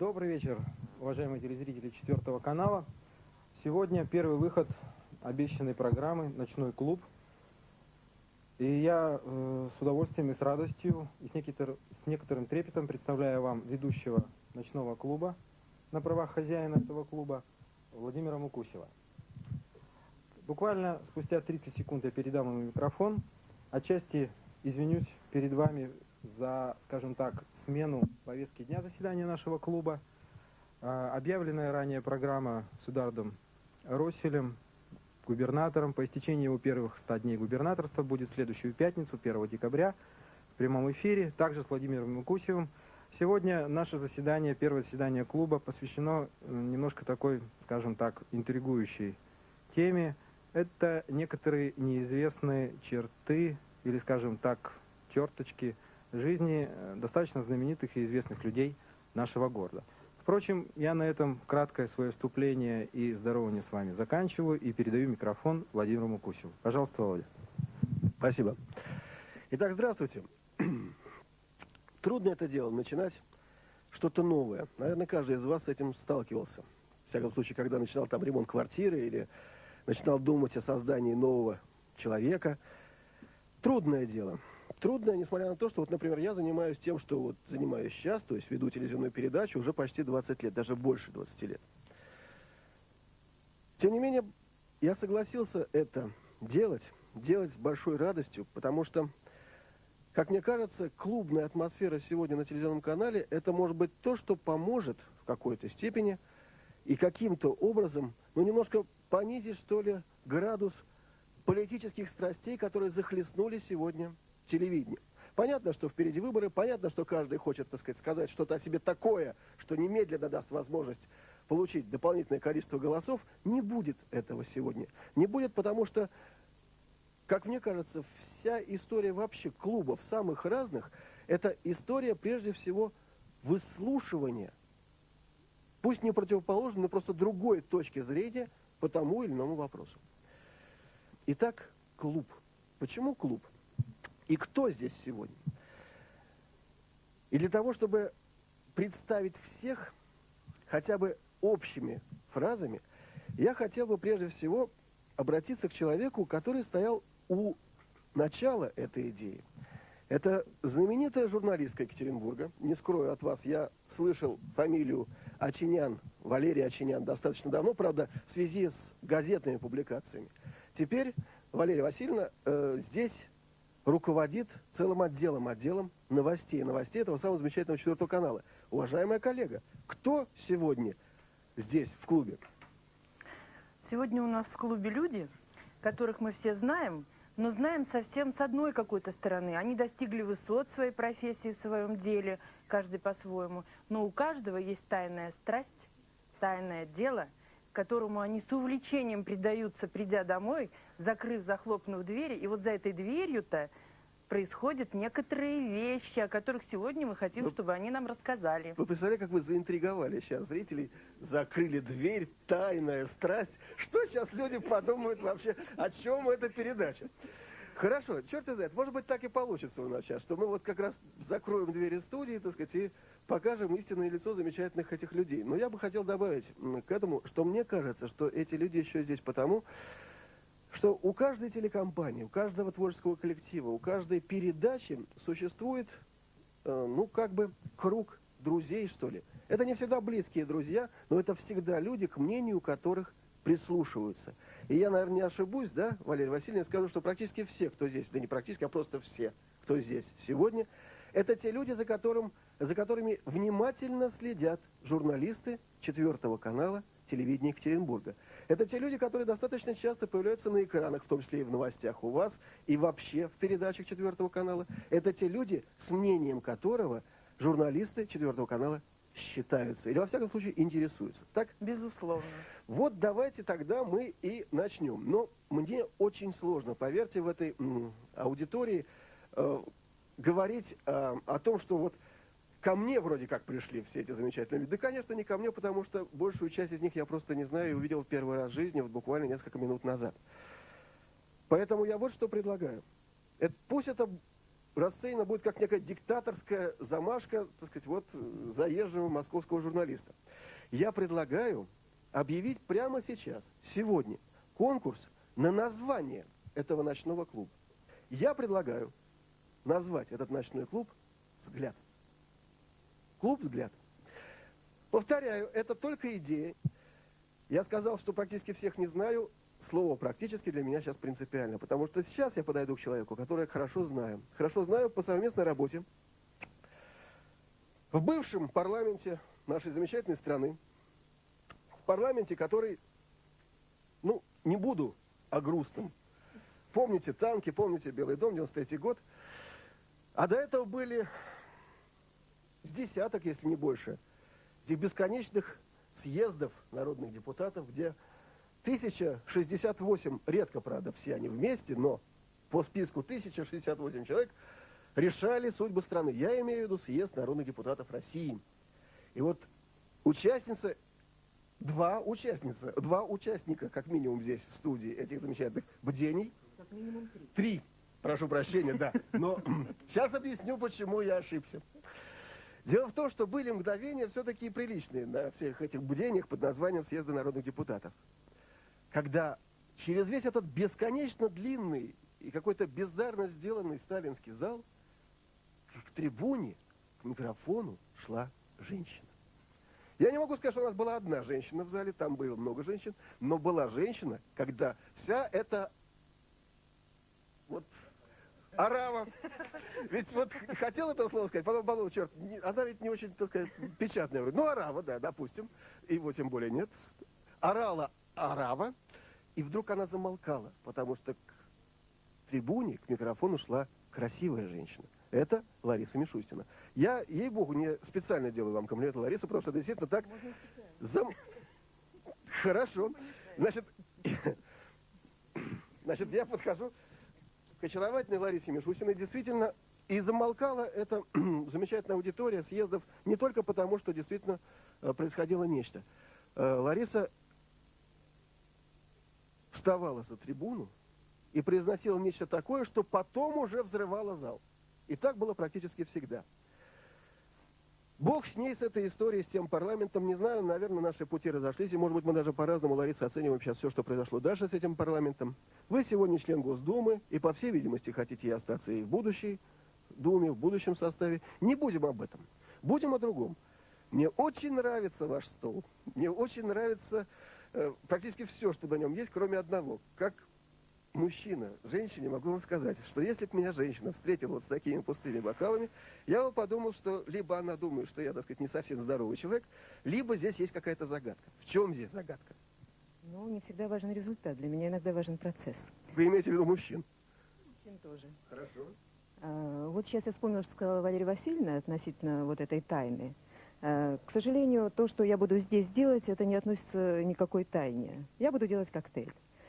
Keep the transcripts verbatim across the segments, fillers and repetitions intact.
Добрый вечер, уважаемые телезрители четвертого канала. Сегодня первый выход обещанной программы «Ночной клуб». И я э, с удовольствием и с радостью, и с, некитор, с некоторым трепетом представляю вам ведущего ночного клуба на правах хозяина этого клуба Владимира Мукусева. Буквально спустя тридцать секунд я передам ему микрофон. Отчасти извинюсь перед вами за, скажем так, смену повестки дня заседания нашего клуба. Объявленная ранее программа с Эдуардом Росселем, губернатором, по истечении его первых ста дней губернаторства будет в следующую пятницу, первого декабря, в прямом эфире, также с Владимиром Мукусевым. Сегодня наше заседание, первое заседание клуба, посвящено немножко такой, скажем так, интригующей теме. Это некоторые неизвестные черты, или, скажем так, черточки жизни достаточно знаменитых и известных людей нашего города. Впрочем, я на этом краткое свое вступление и здорование с вами заканчиваю и передаю микрофон Владимиру Мукусеву. Пожалуйста, Володя. Спасибо. Итак, здравствуйте. Трудно это дело, начинать что-то новое. Наверное, каждый из вас с этим сталкивался. В всяком случае, когда начинал там ремонт квартиры или начинал думать о создании нового человека. Трудное дело. Трудное, несмотря на то, что, вот, например, я занимаюсь тем, что вот занимаюсь сейчас, то есть веду телевизионную передачу уже почти двадцать лет, даже больше двадцати лет. Тем не менее, я согласился это делать, делать с большой радостью, потому что, как мне кажется, клубная атмосфера сегодня на телевизионном канале, это может быть то, что поможет в какой-то степени и каким-то образом, ну, немножко понизить, что ли, градус политических страстей, которые захлестнули сегодня телевидение. Понятно, что впереди выборы, понятно, что каждый хочет, так сказать, сказать что-то о себе такое, что немедленно даст возможность получить дополнительное количество голосов. Не будет этого сегодня. Не будет, потому что, как мне кажется, вся история вообще клубов самых разных, это история прежде всего выслушивания, пусть не противоположной, но просто другой точки зрения по тому или иному вопросу. Итак, клуб. Почему клуб? И кто здесь сегодня? И для того, чтобы представить всех хотя бы общими фразами, я хотел бы прежде всего обратиться к человеку, который стоял у начала этой идеи. Это знаменитая журналистка Екатеринбурга. Не скрою от вас, я слышал фамилию Очинян, Валерия Очинян достаточно давно, правда, в связи с газетными публикациями. Теперь Валерия Васильевна э, здесь руководит целым отделом, отделом новостей, новостей этого самого замечательного четвертого канала. Уважаемая коллега, кто сегодня здесь, в клубе? Сегодня у нас в клубе люди, которых мы все знаем, но знаем совсем с одной какой-то стороны. Они достигли высот в своей профессии, в своем деле, каждый по-своему. Но у каждого есть тайная страсть, тайное дело, которому они с увлечением предаются, придя домой, закрыв, захлопнув двери. И вот за этой дверью-то происходят некоторые вещи, о которых сегодня мы хотим, вы, чтобы они нам рассказали. Вы представляете, как вы заинтриговали сейчас зрителей, закрыли дверь, тайная страсть. Что сейчас люди подумают вообще, о чем эта передача? Хорошо, черт знает, может быть, так и получится у нас сейчас, что мы вот как раз закроем двери студии, так сказать, и покажем истинное лицо замечательных этих людей. Но я бы хотел добавить к этому, что мне кажется, что эти люди еще здесь потому, что у каждой телекомпании, у каждого творческого коллектива, у каждой передачи существует, э, ну, как бы круг друзей, что ли. Это не всегда близкие друзья, но это всегда люди, к мнению которых прислушиваются. И я, наверное, не ошибусь, да, Валерия Васильевна, скажу, что практически все, кто здесь, да не практически, а просто все, кто здесь сегодня, это те люди, за, которым, за которыми внимательно следят журналисты четвертого канала телевидения Екатеринбурга. Это те люди, которые достаточно часто появляются на экранах, в том числе и в новостях у вас, и вообще в передачах четвертого канала. Это те люди, с мнением которого журналисты четвертого канала считаются, или во всяком случае интересуются. Так? Безусловно. Вот давайте тогда мы и начнем. Но мне очень сложно, поверьте, в этой м, аудитории э, говорить э, о том, что вот ко мне вроде как пришли все эти замечательные люди. Да, конечно, не ко мне, потому что большую часть из них я просто не знаю и увидел в первый раз в жизни, вот буквально несколько минут назад. Поэтому я вот что предлагаю. Это, пусть это расценена будет как некая диктаторская замашка, так сказать, вот заезжего московского журналиста. Я предлагаю объявить прямо сейчас, сегодня, конкурс на название этого ночного клуба. Я предлагаю назвать этот ночной клуб «Взгляд». Клуб «Взгляд». Повторяю, это только идея. Я сказал, что практически всех не знаю. Слово «практически» для меня сейчас принципиально, потому что сейчас я подойду к человеку, которого я хорошо знаю. Хорошо знаю по совместной работе в бывшем парламенте нашей замечательной страны, в парламенте, который, ну, не буду о грустном. Помните танки, помните Белый дом, девяносто третий год. А до этого были с десяток, если не больше, этих бесконечных съездов народных депутатов, где тысяча шестьдесят восемь, редко, правда, все они вместе, но по списку тысяча шестьдесят восемь человек решали судьбы страны. Я имею в виду съезд народных депутатов России. И вот участница, два участница, два участника, как минимум здесь в студии этих замечательных бдений. Как минимум три. Три, прошу прощения, да. Но сейчас объясню, почему я ошибся. Дело в том, что были мгновения все-таки приличные на всех этих бдениях под названием съезда народных депутатов. Когда через весь этот бесконечно длинный и какой-то бездарно сделанный сталинский зал к трибуне, к микрофону шла женщина. Я не могу сказать, что у нас была одна женщина в зале, там было много женщин, но была женщина, когда вся эта вот орава, ведь вот хотел это слово сказать, потом подумал, черт, не, она ведь не очень, так сказать, печатная вроде. Ну, орава, да, допустим, его тем более нет. Орала орава, и вдруг она замолкала, потому что к трибуне, к микрофону шла красивая женщина. Это Лариса Мишустина. Я, ей-богу, не специально делаю вам комплимент, Лариса, потому что действительно так... Зам... Хорошо. Значит, значит, я подхожу к очаровательной Ларисе Мишустиной. Действительно, и замолкала эта замечательная аудитория съездов не только потому, что действительно происходило нечто. Лариса вставала за трибуну и произносила нечто такое, что потом уже взрывало зал. И так было практически всегда. Бог с ней, с этой историей, с тем парламентом, не знаю, наверное, наши пути разошлись, и, может быть, мы даже по-разному, Лариса, оцениваем сейчас все, что произошло дальше с этим парламентом. Вы сегодня член Госдумы, и, по всей видимости, хотите и остаться и в будущей Думе, в будущем составе. Не будем об этом. Будем о другом. Мне очень нравится ваш стол. Мне очень нравится э, практически все, что на нем есть, кроме одного. Как мужчина, женщине могу вам сказать, что если бы меня женщина встретила вот с такими пустыми бокалами, я бы подумал, что либо она думает, что я, так сказать, не совсем здоровый человек, либо здесь есть какая-то загадка. В чем здесь загадка? Ну, не всегда важен результат. Для меня иногда важен процесс. Вы имеете в виду мужчин? Мужчин тоже. Хорошо. А, вот сейчас я вспомнила, что сказала Валерия Васильевна относительно вот этой тайны. А, к сожалению, то, что я буду здесь делать, это не относится ни к какой тайне. Я буду делать коктейль.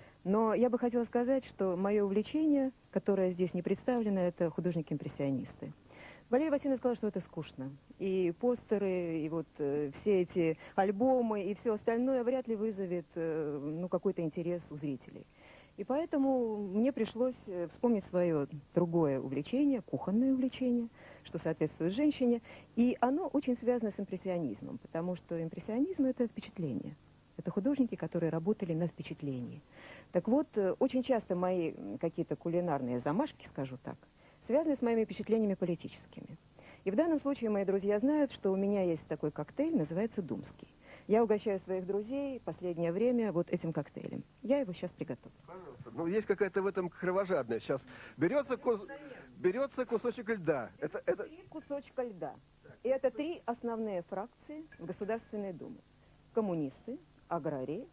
Но я бы хотела сказать, что мое увлечение, которое здесь не представлено, это художники-импрессионисты. Валерия Васильевна сказала, что это скучно. И постеры, и вот э, все эти альбомы, и все остальное вряд ли вызовет э, ну, какой-то интерес у зрителей. И поэтому мне пришлось вспомнить свое другое увлечение, кухонное увлечение, что соответствует женщине. И оно очень связано с импрессионизмом, потому что импрессионизм – это впечатление. Это художники, которые работали на впечатлении. Так вот, очень часто мои какие-то кулинарные замашки, скажу так, связаны с моими впечатлениями политическими. И в данном случае мои друзья знают, что у меня есть такой коктейль, называется «Думский». Я угощаю своих друзей в последнее время вот этим коктейлем. Я его сейчас приготовлю. Пожалуйста. Ну, есть какая-то в этом кровожадная. Сейчас берется, кус... берется кусочек льда. Это, это... Три кусочка льда. И это три основные фракции Государственной Думы. Коммунисты, аграрии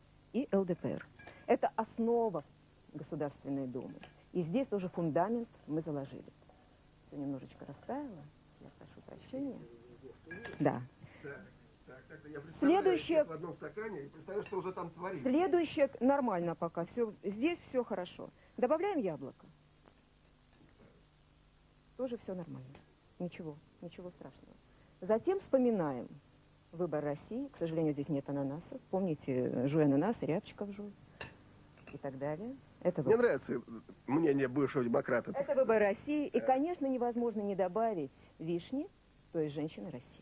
и эл дэ пэ эр. Это основа Государственной Думы. И здесь тоже фундамент мы заложили. Все немножечко растаяло. Я прошу прощения. Да. Следующее, в одном стакане, и представляю, что уже там творится. следующее нормально пока. Все, здесь все хорошо. Добавляем яблоко. Тоже все нормально. Ничего, ничего страшного. Затем вспоминаем выбор России. К сожалению, здесь нет ананасов. Помните, жуй ананас, рябчиков жуй. И так далее. Это Мне выбор. нравится мнение бывшего демократа. Это выбор России. И, конечно, невозможно не добавить вишни, то есть женщины России.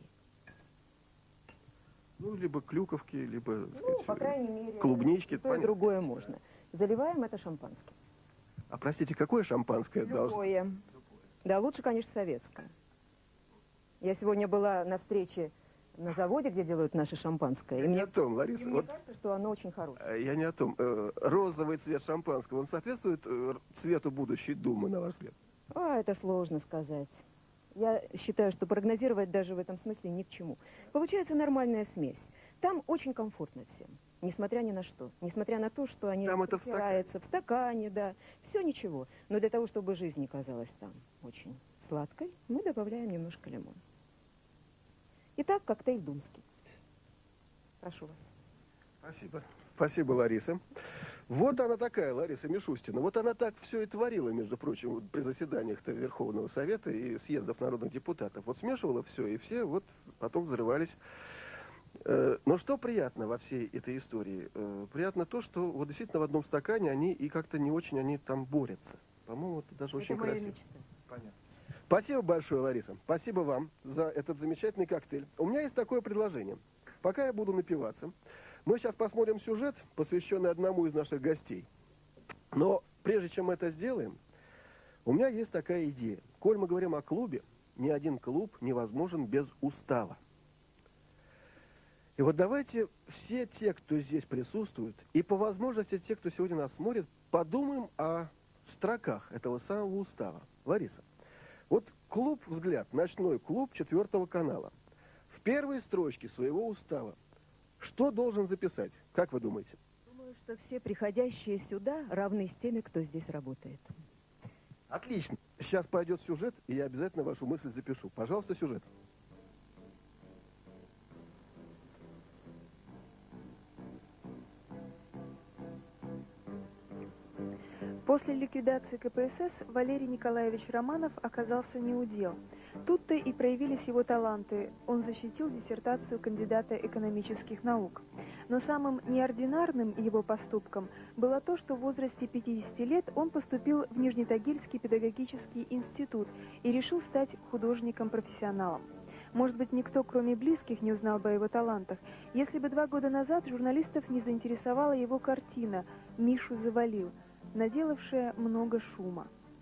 Ну, либо клюковки, либо, так Ну, сказать, по крайней мере, клубнички. и то, и Понятно. другое можно. Заливаем это шампанским. А простите, какое шампанское должно? Любое. Да, лучше, конечно, советское. Я сегодня была на встрече на заводе, где делают наше шампанское. Я И не мне, о том, и Лариса. мне Вот, кажется, что оно очень хорошее. э, я не о том. Э, Розовый цвет шампанского, он соответствует э, цвету будущей Думы, на ваш взгляд? А, это сложно сказать. Я считаю, что прогнозировать даже в этом смысле ни к чему. Получается нормальная смесь. Там очень комфортно всем, несмотря ни на что. Несмотря на то, что они Там это в протираются в стакане, да. Все ничего. Но для того, чтобы жизнь не казалась там очень сладкой, мы добавляем немножко лимона. Итак, коктейль думский. Прошу вас. Спасибо. Спасибо, Лариса. Вот она такая, Лариса Мишустина. Вот она так все и творила, между прочим, вот при заседаниях-то Верховного Совета и съездов народных депутатов. Вот смешивала все, и все вот потом взрывались. Э, Но что приятно во всей этой истории? Э, Приятно то, что вот действительно в одном стакане они и как-то не очень они там борются. По-моему, это даже очень Это моя красиво. мечта. Понятно. Спасибо большое, Лариса. Спасибо вам за этот замечательный коктейль. У меня есть такое предложение. Пока я буду напиваться, мы сейчас посмотрим сюжет, посвященный одному из наших гостей. Но прежде чем мы это сделаем, у меня есть такая идея. Коль мы говорим о клубе, ни один клуб невозможен без устава. И вот давайте все те, кто здесь присутствует, и по возможности те, кто сегодня нас смотрит, подумаем о строках этого самого устава. Лариса, вот клуб «Взгляд», ночной клуб четвертого канала, в первой строчке своего устава что должен записать? Как вы думаете? Думаю, что все приходящие сюда равны с теми, кто здесь работает. Отлично. Сейчас пойдет сюжет, и я обязательно вашу мысль запишу. Пожалуйста, сюжет. После ликвидации ка пэ эс эс Валерий Николаевич Романов оказался неудел. Тут-то и проявились его таланты. Он защитил диссертацию кандидата экономических наук. Но самым неординарным его поступком было то, что в возрасте пятидесяти лет он поступил в Нижнетагильский педагогический институт и решил стать художником-профессионалом. Может быть, никто, кроме близких, не узнал бы о его талантах, если бы два года назад журналистов не заинтересовала его картина «Мишу завалил», наделавшая много шума.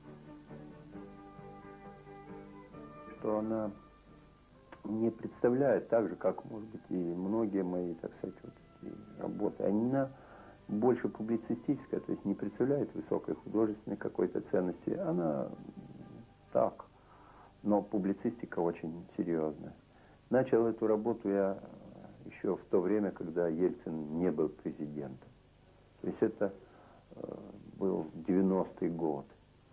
Что она не представляет так же, как, может быть, и многие мои, так сказать, вот эти работы. Она больше публицистическая, то есть не представляет высокой художественной какой-то ценности. Она так, но публицистика очень серьезная. Начал эту работу я еще в то время, когда Ельцин не был президентом. То есть это был девяностый год.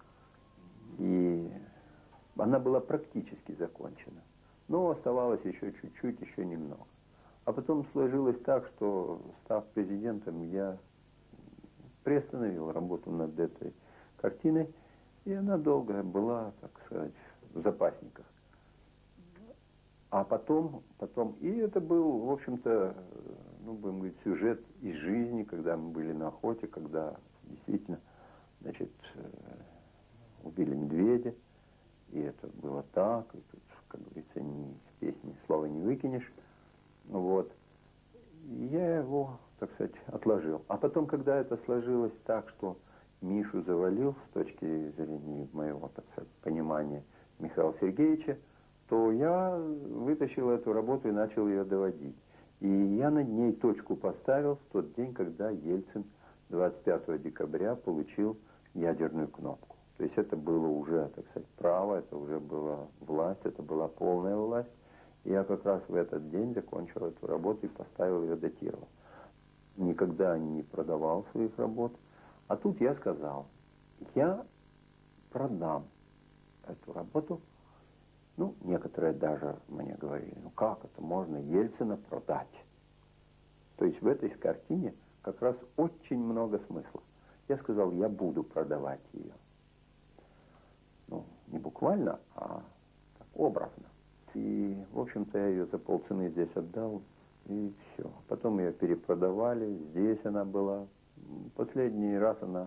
И она была практически закончена. Но оставалось еще чуть-чуть, еще немного. А потом сложилось так, что, став президентом, я приостановил работу над этой картиной. И она долго была, так сказать, в запасниках. А потом, потом, и это был, в общем-то, ну, будем говорить, сюжет из жизни, когда мы были на охоте, когда действительно, значит, убили медведя, и это было так, и тут, как говорится, ни в песне слова не выкинешь, вот. И я его, так сказать, отложил. А потом, когда это сложилось так, что Мишу завалил с точки зрения моего, так сказать, понимания Михаила Сергеевича, то я вытащил эту работу и начал ее доводить. И я над ней точку поставил в тот день, когда Ельцин двадцать пятого декабря получил ядерную кнопку. То есть это было уже, так сказать, право, это уже была власть, это была полная власть. И я как раз в этот день закончил эту работу и поставил ее, датировал. Никогда не продавал своих работ. А тут я сказал, я продам эту работу. Ну, некоторые даже мне говорили, ну как это можно Ельцина продать? То есть в этой картине как раз очень много смысла. Я сказал, я буду продавать ее. Ну, не буквально, а так, образно. И, в общем-то, я ее за полцены здесь отдал, и все. Потом ее перепродавали, здесь она была. Последний раз она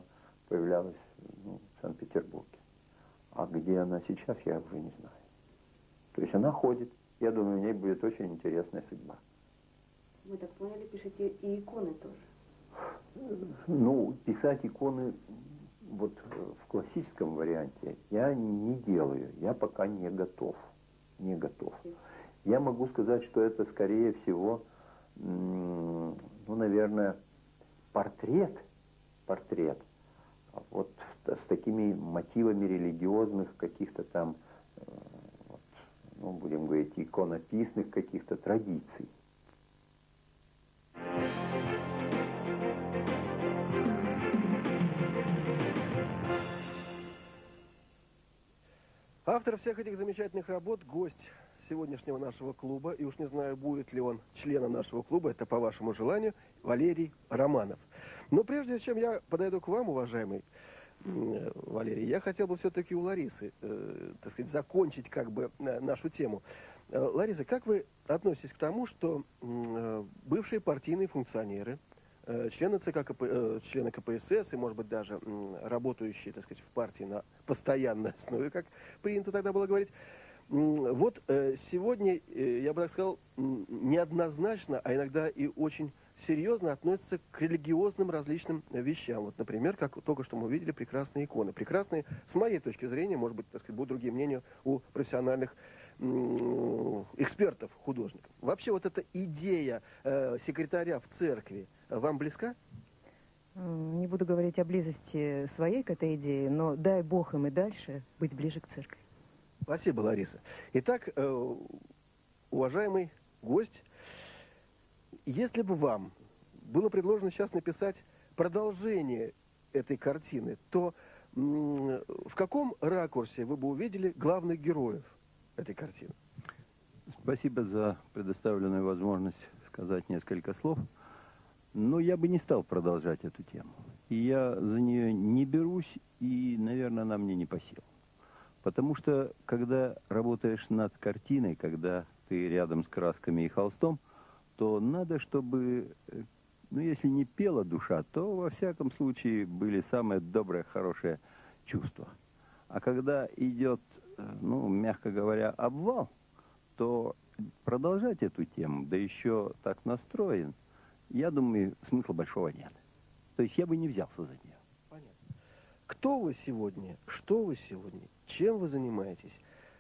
появлялась ну, в Санкт-Петербурге. А где она сейчас, я уже не знаю. То есть она ходит. Я думаю, у ней будет очень интересная судьба. Вы так поняли, пишете и иконы тоже? Ну, писать иконы вот в классическом варианте я не делаю. Я пока не готов. Не готов. Я могу сказать, что это, скорее всего, ну, наверное, портрет. Портрет. Вот с такими мотивами религиозных каких-то там, вот, ну, будем говорить, иконописных каких-то традиций. Автор всех этих замечательных работ, гость сегодняшнего нашего клуба, и уж не знаю, будет ли он членом нашего клуба, это по вашему желанию, Валерий Романов. Но прежде чем я подойду к вам, уважаемый э, Валерий, я хотел бы все-таки у Ларисы, э, так сказать, закончить как бы э, нашу тему. Э, Лариса, как вы относитесь к тому, что э, бывшие партийные функционеры, э, члены ЦК КП, э, члены КПСС и, может быть, даже э, работающие, так сказать, в партии на постоянной основе, как принято тогда было говорить, вот э, сегодня, э, я бы так сказал, неоднозначно, а иногда и очень серьезно относятся к религиозным различным вещам. Вот, например, как только что мы увидели прекрасные иконы. Прекрасные, с моей точки зрения, может быть, так сказать, будут другие мнения у профессиональных экспертов, художников. Вообще вот эта идея э, секретаря в церкви вам близка? Не буду говорить о близости своей к этой идее, но дай Бог им и дальше быть ближе к церкви. Спасибо, Лариса. Итак, э, уважаемый гость, если бы вам было предложено сейчас написать продолжение этой картины, то м, в каком ракурсе вы бы увидели главных героев этой картины? Спасибо за предоставленную возможность сказать несколько слов. Но я бы не стал продолжать эту тему. И я за нее не берусь, и, наверное, она мне не по силам. Потому что, когда работаешь над картиной, когда ты рядом с красками и холстом, то надо, чтобы, ну, если не пела душа, то, во всяком случае, были самые добрые, хорошие чувства. А когда идет, ну, мягко говоря, обвал, то продолжать эту тему, да еще так настроен, я думаю, смысла большого нет. То есть я бы не взялся за нее. Понятно. Кто вы сегодня? Что вы сегодня? Чем вы занимаетесь?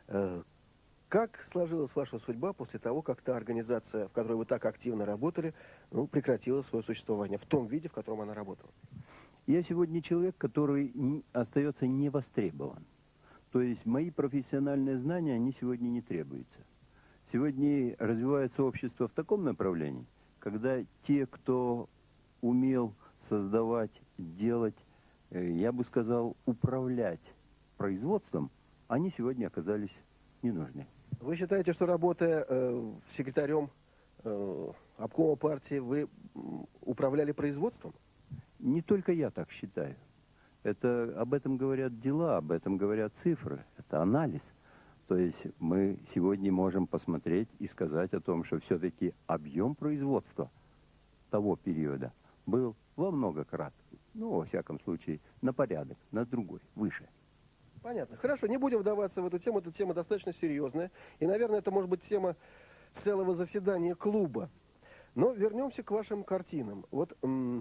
Как сложилась ваша судьба после того, как та организация, в которой вы так активно работали, ну, прекратила свое существование в том виде, в котором она работала? Я сегодня человек, который не, остается невостребован. То есть мои профессиональные знания, они сегодня не требуются. Сегодня развивается общество в таком направлении, когда те, кто умел создавать, делать, я бы сказал, управлять производством, они сегодня оказались не нужны. Вы считаете, что работая э, секретарем э, обкома партии, вы управляли производством? Не только я так считаю. Это, об этом говорят дела, об этом говорят цифры, это анализ. То есть мы сегодня можем посмотреть и сказать о том, что все-таки объем производства того периода был во много крат, ну, во всяком случае, на порядок, на другой, выше. Понятно. Хорошо, не будем вдаваться в эту тему, эта тема достаточно серьезная. И, наверное, это может быть тема целого заседания клуба. Но вернемся к вашим картинам. Вот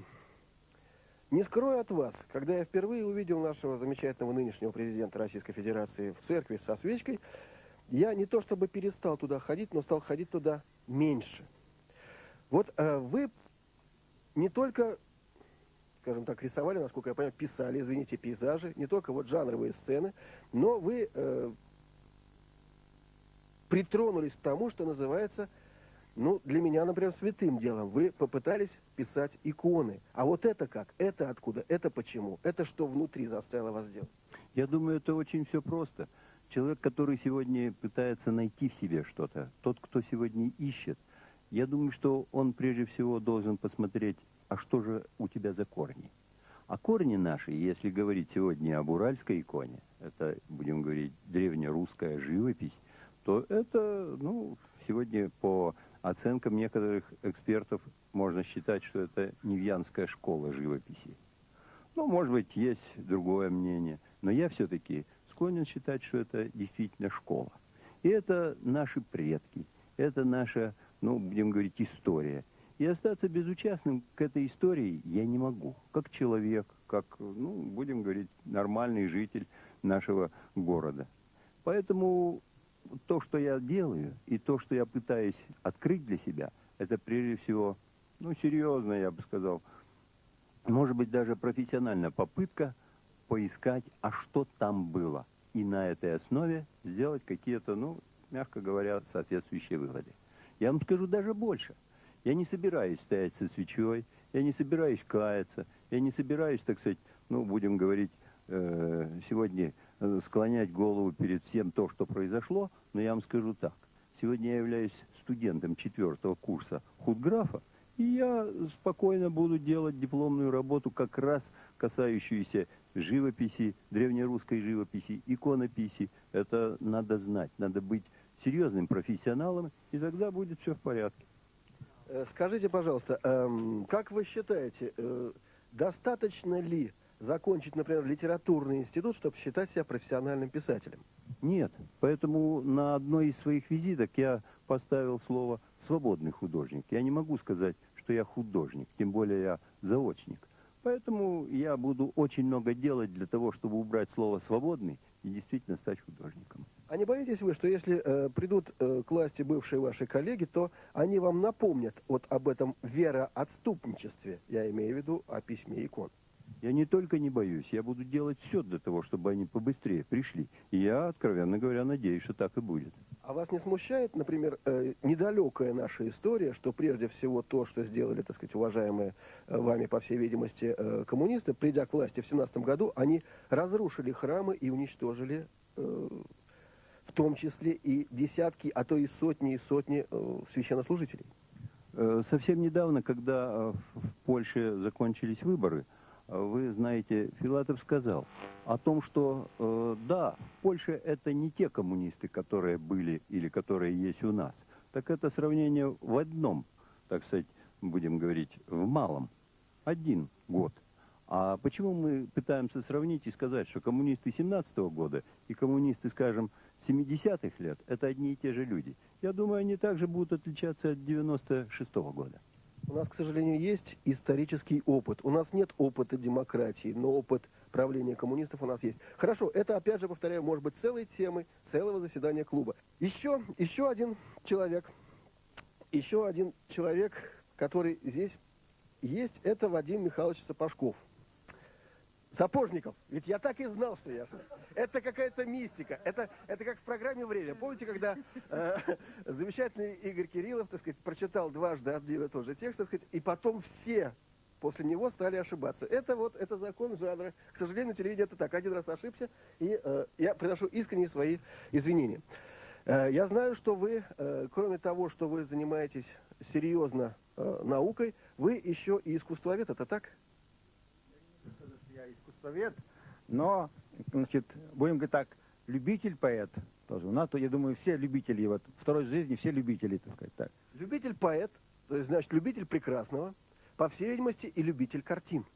не скрою от вас, когда я впервые увидел нашего замечательного нынешнего президента Российской Федерации в церкви со свечкой, я не то чтобы перестал туда ходить, но стал ходить туда меньше. Вот э, вы не только, скажем так, рисовали, насколько я понимаю, писали, извините, пейзажи, не только вот жанровые сцены, но вы э, притронулись к тому, что называется, ну, для меня, например, святым делом. Вы попытались писать иконы. А вот это как? Это откуда? Это почему? Это что внутри заставило вас делать? Я думаю, это очень все просто. Человек, который сегодня пытается найти в себе что-то, тот, кто сегодня ищет, я думаю, что он прежде всего должен посмотреть, а что же у тебя за корни. А корни наши, если говорить сегодня об уральской иконе, это, будем говорить, древнерусская живопись, то это, ну, сегодня по оценкам некоторых экспертов можно считать, что это невьянская школа живописи. Ну, может быть, есть другое мнение. Но я все-таки склонен считать, что это действительно школа. И это наши предки, это наша, ну, будем говорить, история. И остаться безучастным к этой истории я не могу. Как человек, как, ну, будем говорить, нормальный житель нашего города. Поэтому то, что я делаю, и то, что я пытаюсь открыть для себя, это прежде всего, ну, серьезно, я бы сказал, может быть, даже профессиональная попытка поискать, а что там было. И на этой основе сделать какие-то, ну, мягко говоря, соответствующие выводы. Я вам скажу даже больше. Я не собираюсь стоять со свечой, я не собираюсь каяться, я не собираюсь, так сказать, ну, будем говорить, э, сегодня склонять голову перед всем то, что произошло, но я вам скажу так. Сегодня я являюсь студентом четвертого курса худграфа, и я спокойно буду делать дипломную работу, как раз касающуюся живописи, древнерусской живописи, иконописи. Это надо знать, надо быть серьезным профессионалом, и тогда будет все в порядке. Скажите, пожалуйста, эм, как вы считаете, э, достаточно ли закончить, например, литературный институт, чтобы считать себя профессиональным писателем? Нет, поэтому на одной из своих визиток я поставил слово «свободный художник». Я не могу сказать, что я художник, тем более я заочник. Поэтому я буду очень много делать для того, чтобы убрать слово «свободный» и действительно стать художником. А не боитесь вы, что если э, придут э, к власти бывшие ваши коллеги, то они вам напомнят вот об этом вероотступничестве, я имею в виду о письме икон? Я не только не боюсь, я буду делать все для того, чтобы они побыстрее пришли. И я, откровенно говоря, надеюсь, что так и будет. А вас не смущает, например, э, недалекая наша история, что прежде всего то, что сделали, так сказать, уважаемые э, вами, по всей видимости, э, коммунисты, придя к власти в семнадцатом году, они разрушили храмы и уничтожили, э, в том числе и десятки, а то и сотни и сотни э, священнослужителей? Э, совсем недавно, когда э, в Польше закончились выборы, вы знаете, Филатов сказал о том, что э, да, Польша это не те коммунисты, которые были или которые есть у нас. Так это сравнение в одном, так сказать, будем говорить, в малом. Один год. А почему мы пытаемся сравнить и сказать, что коммунисты семнадцатого года и коммунисты, скажем, семидесятых лет, это одни и те же люди? Я думаю, они также будут отличаться от девяносто шестого года. У нас, к сожалению, есть исторический опыт. У нас нет опыта демократии, но опыт правления коммунистов у нас есть. Хорошо, это, опять же, повторяю, может быть целой темой, целого заседания клуба. Еще, еще один человек, еще один человек, который здесь есть, это Вадим Михайлович Сапожков. Сапожников. Ведь я так и знал, что я... Это какая-то мистика. Это, это как в программе «Время». Помните, когда э, замечательный Игорь Кириллов, так сказать, прочитал дважды один и тот же текст, так сказать, и потом все после него стали ошибаться. Это вот, это закон жанра. К сожалению, на телевидении это так. Один раз ошибся, и э, я приношу искренние свои извинения. Э, я знаю, что вы, э, кроме того, что вы занимаетесь серьезно э, наукой, вы еще и искусствовед, это так? Я искусствовед, но, значит, будем говорить так, любитель-поэт тоже. У нас, я думаю, все любители, вот, второй жизни, все любители, так сказать, так. Любитель-поэт, то есть, значит, любитель прекрасного, по всей видимости, и любитель картин.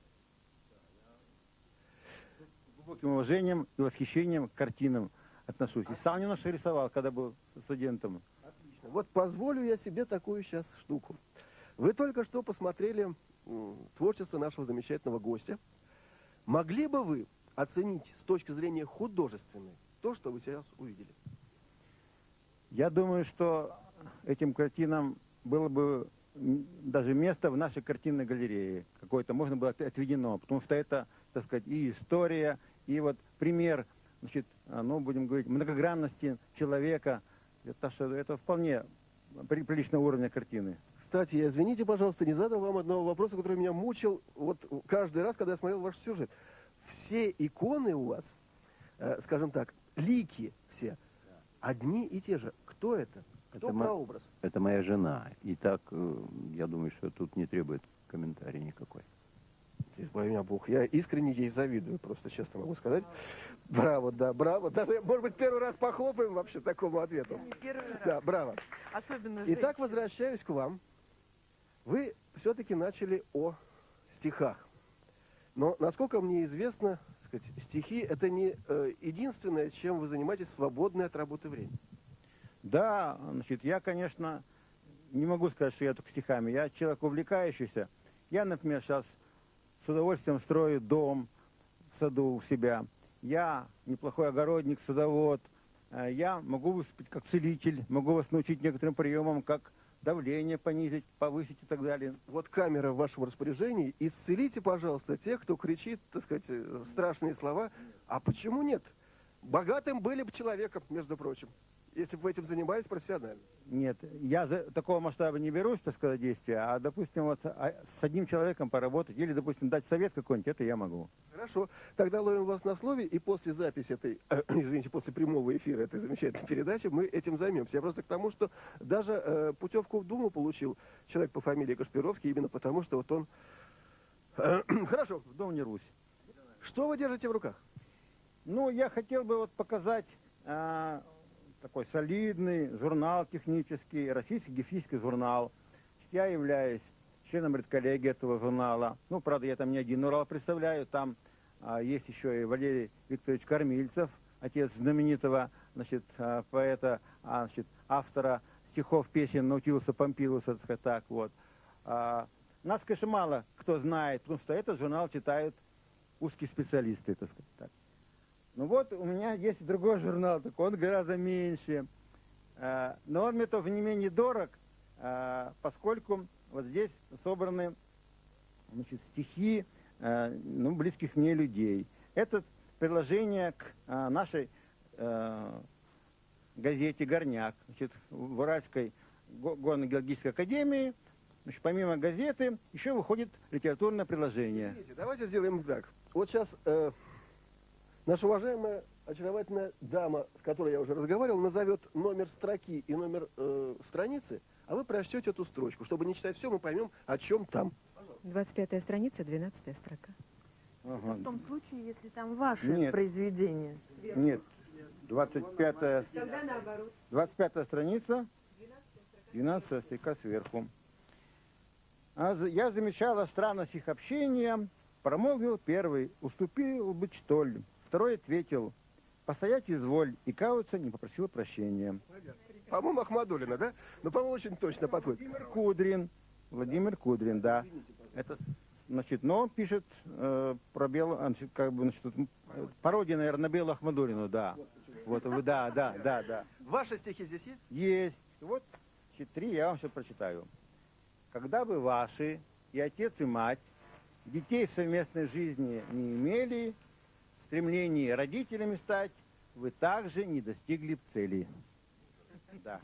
С глубоким уважением и восхищением к картинам отношусь. И сам немножко рисовал, когда был студентом. Отлично. Вот позволю я себе такую сейчас штуку. Вы только что посмотрели творчество нашего замечательного гостя. Могли бы вы оценить с точки зрения художественной то, что вы сейчас увидели? Я думаю, что этим картинам было бы даже место в нашей картинной галерее. Какое-то можно было отведено, потому что это, так сказать, и история, и вот пример, значит, ну, будем говорить, многогранности человека. Это, это вполне приличного уровня картины. Кстати, я, извините, пожалуйста, не задал вам одного вопроса, который меня мучил вот каждый раз, когда я смотрел ваш сюжет. Все иконы у вас, э, скажем так, лики все, одни и те же. Кто это? Кто это прообраз? Мо... Это моя жена. И так, э, я думаю, что тут не требует комментария никакой. Избави меня Бог. Я искренне ей завидую, просто честно могу сказать. Браво, да, браво. Даже, может быть, первый раз похлопаем вообще такому ответу. Не первый раз. Да, браво. Особенно Итак, женщины. возвращаюсь к вам. Вы все-таки начали о стихах. Но, насколько мне известно, так сказать, стихи – это не э, единственное, чем вы занимаетесь в свободное от работы время. Да, значит, я, конечно, не могу сказать, что я только стихами. Я человек увлекающийся. Я, например, сейчас с удовольствием строю дом в саду у себя. Я неплохой огородник, садовод. Я могу выступить как целитель, могу вас научить некоторым приемам, как давление понизить, повысить и так далее. Вот камера в вашем распоряжении. Исцелите, пожалуйста, тех, кто кричит, так сказать, страшные слова. А почему нет? Богатым были бы человеком, между прочим, если бы вы этим занимались профессионально. Нет, я за такого масштаба не берусь, так сказать, действия, а, допустим, вот с одним человеком поработать или, допустим, дать совет какой-нибудь, это я могу. Хорошо. Тогда ловим вас на слове, и после записи этой, э, извините, после прямого эфира этой замечательной передачи мы этим займемся. Я просто к тому, что даже э, путевку в Думу получил человек по фамилии Кашпировский, именно потому, что вот он... Э, хорошо. В Дом не рвусь. Что вы держите в руках? Ну, я хотел бы вот показать... Э, такой солидный журнал технический, российский гефийский журнал. Я являюсь членом редколлегии этого журнала. Ну, правда, я там не один Урал представляю. Там а, есть еще и Валерий Викторович Кормильцев, отец знаменитого, значит, а, поэта, а, значит, автора стихов, песен Наутилуса Помпилуса, так сказать, так вот. А, нас, конечно, мало кто знает, потому что этот журнал читают узкие специалисты, так сказать, так. Ну вот, у меня есть другой журнал, так он гораздо меньше. Но он мне тоже не менее дорог, поскольку вот здесь собраны, значит, стихи, ну, близких мне людей. Это приложение к нашей газете «Горняк», значит, в Уральской горно-геологической академии. Значит, помимо газеты еще выходит литературное приложение. Видите, давайте сделаем так. Вот сейчас... Э... Наша уважаемая, очаровательная дама, с которой я уже разговаривал, назовет номер строки и номер э, страницы, а вы прочтете эту строчку. Чтобы не читать все, мы поймем, о чем там. двадцать пятая страница, двенадцатая строка. Ага. В том случае, если там ваше Нет. произведение. Нет, двадцать пятая, двадцать пятая страница, двенадцатая строка сверху. А я замечала странность их общения, промолвил первый, уступил бы штоль. Второй ответил, постоять изволь, и каяться не попросил прощения. По-моему, Ахмадулина, да? Ну, по-моему, очень точно подходит. Владимир Кудрин, Владимир Кудрин, да. Это, значит, но он пишет э, про белую, как бы, значит, пародия, наверное, на белую Ахмадулину, да. Вот, да, да, да, да. Ваши стихи здесь есть? Есть. Вот, значит, три я вам сейчас прочитаю. Когда бы ваши и отец, и мать детей в совместной жизни не имели, в стремлении родителями стать, вы также не достигли цели. Да.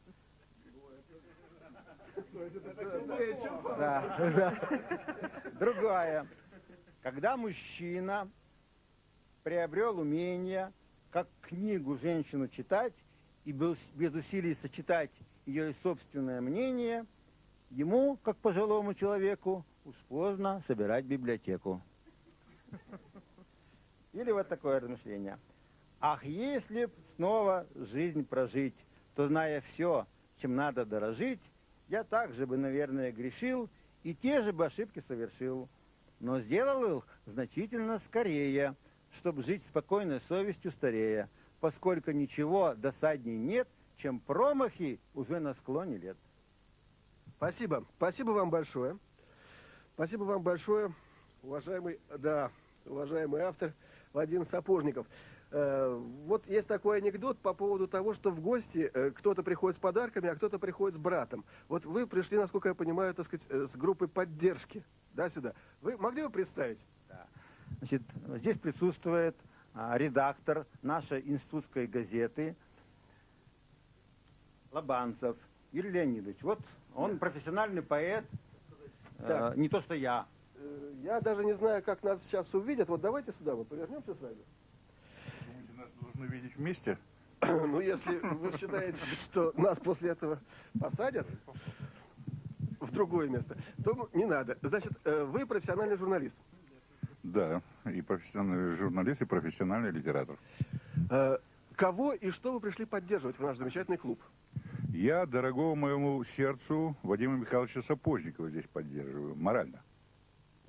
Да, да. Другая. Когда мужчина приобрел умение, как книгу женщину читать, и без усилий сочетать ее собственное мнение, ему, как пожилому человеку, уж поздно собирать библиотеку. Или вот такое размышление. Ах, если б снова жизнь прожить, то, зная все, чем надо дорожить, я также бы, наверное, грешил и те же бы ошибки совершил. Но сделал их значительно скорее, чтобы жить спокойной совестью старея, поскольку ничего досадней нет, чем промахи уже на склоне лет. Спасибо. Спасибо вам большое. Спасибо вам большое, уважаемый, да, уважаемый автор Владимир Сапожников. Э, вот есть такой анекдот по поводу того, что в гости э, кто-то приходит с подарками, а кто-то приходит с братом. Вот вы пришли, насколько я понимаю, так сказать, э, с группой поддержки, да, сюда. Вы могли бы представить? Да. Значит, здесь присутствует а, редактор нашей институтской газеты Лобанцев Юрий Леонидович. Вот он профессиональный поэт, э, не то что я. Я даже не знаю, как нас сейчас увидят. Вот давайте сюда, мы повернемся сразу. Думаете, нас должны видеть вместе? Ну, если вы считаете, что нас после этого посадят в другое место, то не надо. Значит, вы профессиональный журналист. Да, и профессиональный журналист, и профессиональный литератор. Кого и что вы пришли поддерживать в наш замечательный клуб? Я дорогого моему сердцу Вадима Михайловича Сапожникова здесь поддерживаю, морально.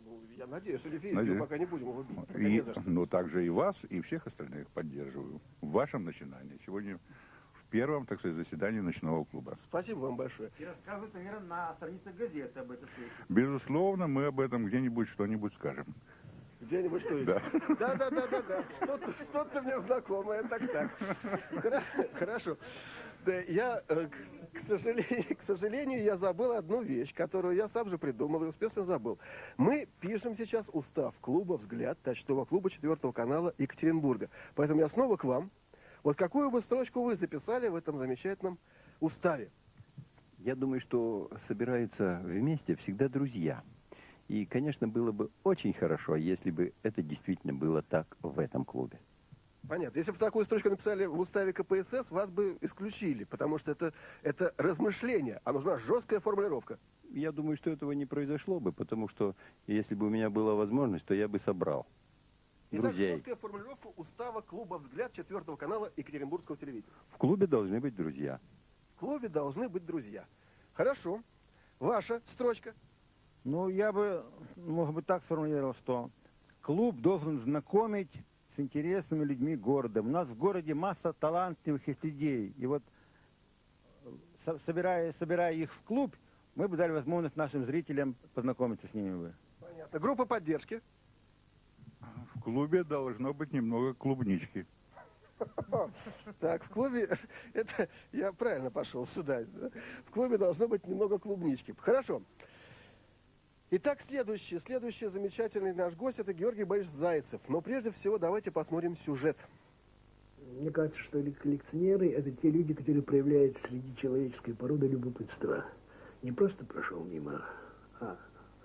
Я надеюсь, что Лифеевский Надеюсь. мы пока не будем его бить. Пока И, не за что. но также и вас, и всех остальных поддерживаю в вашем начинании. Сегодня в первом, так сказать, заседании ночного клуба. Спасибо вам большое. И рассказывают, наверное, на страницах газеты об этой встрече. Безусловно, мы об этом где-нибудь что-нибудь скажем. Где-нибудь что еще? Да. Да, да, да, да, да. Что-то, что-то мне знакомое, так, так. Хора- Хорошо. Да, я, э, к, к сожалению, к сожалению, я забыл одну вещь, которую я сам же придумал и успешно забыл. Мы пишем сейчас устав клуба «Взгляд», ночного клуба четвертого канала Екатеринбурга. Поэтому я снова к вам. Вот какую бы строчку вы записали в этом замечательном уставе? Я думаю, что собираются вместе всегда друзья. И, конечно, было бы очень хорошо, если бы это действительно было так в этом клубе. Понятно. Если бы такую строчку написали в уставе ка пэ эс эс, вас бы исключили, потому что это, это размышление, а нужна жесткая формулировка. Я думаю, что этого не произошло бы, потому что если бы у меня была возможность, то я бы собрал Итак, друзей. жесткая формулировка устава клуба «Взгляд» четвертого канала Екатеринбургского телевидения. В клубе должны быть друзья. В клубе должны быть друзья. Хорошо. Ваша строчка. Ну, я бы, может быть, так сформулировал, что клуб должен знакомить с интересными людьми города. У нас в городе масса талантливых есть людей. И вот, со- собирая, собирая их в клуб, мы бы дали возможность нашим зрителям познакомиться с ними бы. Понятно. Группа поддержки. В клубе должно быть немного клубнички. Так, в клубе, это я правильно пошел сюда. Да? В клубе должно быть немного клубнички. Хорошо. Итак, следующий, следующий замечательный наш гость — это Георгий Борисович Зайцев. Но прежде всего давайте посмотрим сюжет. Мне кажется, что коллекционеры — это те люди, которые проявляют среди человеческой породы любопытство. Не просто прошел мимо, а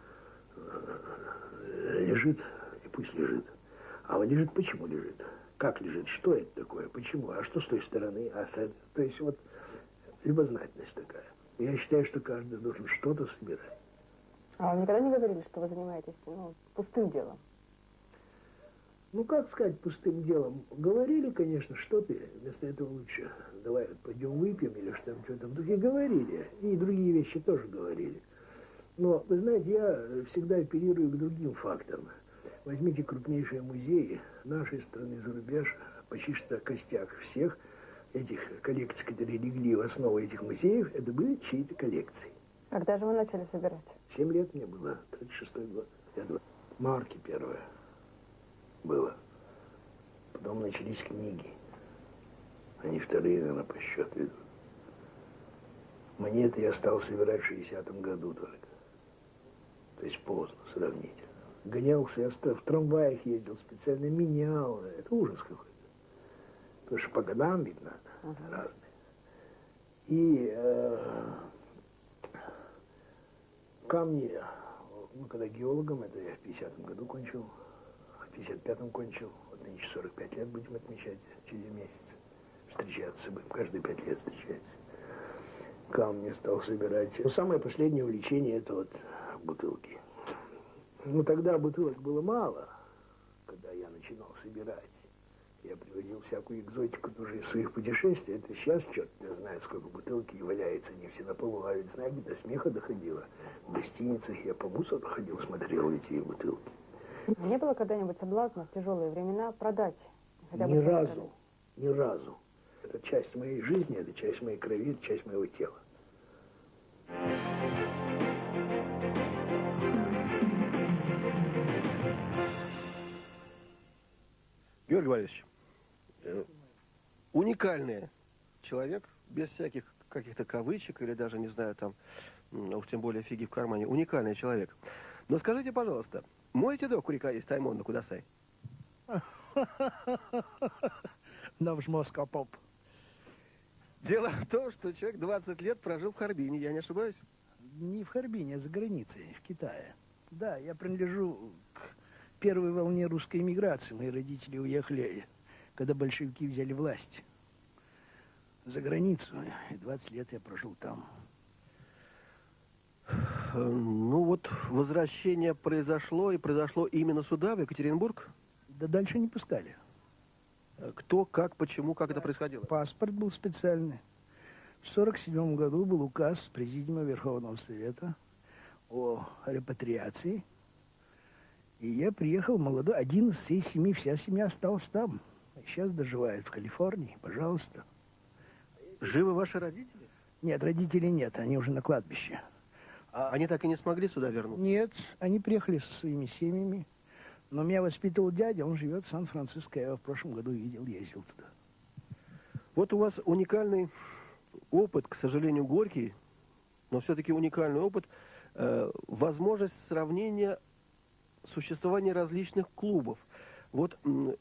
э, лежит, и пусть лежит. А он лежит, почему лежит? Как лежит? Что это такое? Почему? А что с той стороны? А с этой? То есть вот любознательность такая. Я считаю, что каждый должен что-то собирать. А вам никогда не говорили, что вы занимаетесь ну, пустым делом? Ну, как сказать пустым делом? Говорили, конечно, что ты, вместо этого лучше давай пойдем выпьем или что там, что там. В духе говорили, и другие вещи тоже говорили. Но, вы знаете, я всегда апеллирую к другим фактам. Возьмите крупнейшие музеи нашей страны, за рубеж, почти что костяк всех этих коллекций, которые легли в основу этих музеев, это были чьи-то коллекции. Когда же вы начали собирать? Семь лет мне было, тридцать шестой год. Я два. Марки первое было. Потом начались книги. Они вторые, наверное, по счету идут. Монеты я стал собирать в шестидесятом году только. То есть поздно сравнить. Гонялся, я в трамваях ездил, специально менял. Это ужас какой-то. Потому что по годам ведь надо, uh-huh. разные. И э, камни, ну, когда геологом, это я в пятидесятом году кончил, в пятьдесят пятом кончил, вот нынче сорок пять лет будем отмечать через месяц. Встречаться будем, каждые пять лет встречаться. Камни стал собирать. Но самое последнее увлечение — это вот бутылки. Ну, тогда бутылок было мало, когда я начинал собирать. Я привозил всякую экзотику тоже из своих путешествий. Это сейчас, черт не знает, сколько бутылки валяется, они все на полу. А ведь, знаете, до смеха доходило. В гостиницах я по мусору ходил, смотрел эти бутылки. Не было когда-нибудь соблазна в тяжелые времена продать? Хотя бы ни разу, ни разу. Это часть моей жизни, это часть моей крови, это часть моего тела. Георгий Борисович, э, уникальный человек, без всяких каких-то кавычек или даже, не знаю, там, уж тем более фиги в кармане, уникальный человек. Но скажите, пожалуйста, можете до курика есть таймон на кудасай? Наш москопоп. Дело в том, что человек двадцать лет прожил в Харбине, я не ошибаюсь? Не в Харбине, а за границей, в Китае. Да, я принадлежу к первой волне русской эмиграции. Мои родители уехали, когда большевики взяли власть, за границу. И двадцать лет я прожил там. Ну вот, возвращение произошло, и произошло именно сюда, в Екатеринбург? Да дальше не пускали. Кто, как, почему, как это происходило? Паспорт был специальный. В сорок седьмом году был указ Президиума Верховного Совета о репатриации. И я приехал молодой, один из всей семьи, вся семья осталась там. Сейчас доживает в Калифорнии, пожалуйста. Живы ваши родители? Нет, родителей нет, они уже на кладбище. А они так и не смогли сюда вернуться? Нет, они приехали со своими семьями. Но меня воспитывал дядя, он живет в Сан-Франциско. Я его в прошлом году видел, ездил туда. Вот у вас уникальный опыт, к сожалению, горький, но все-таки уникальный опыт, э, возможность сравнения существования различных клубов. Вот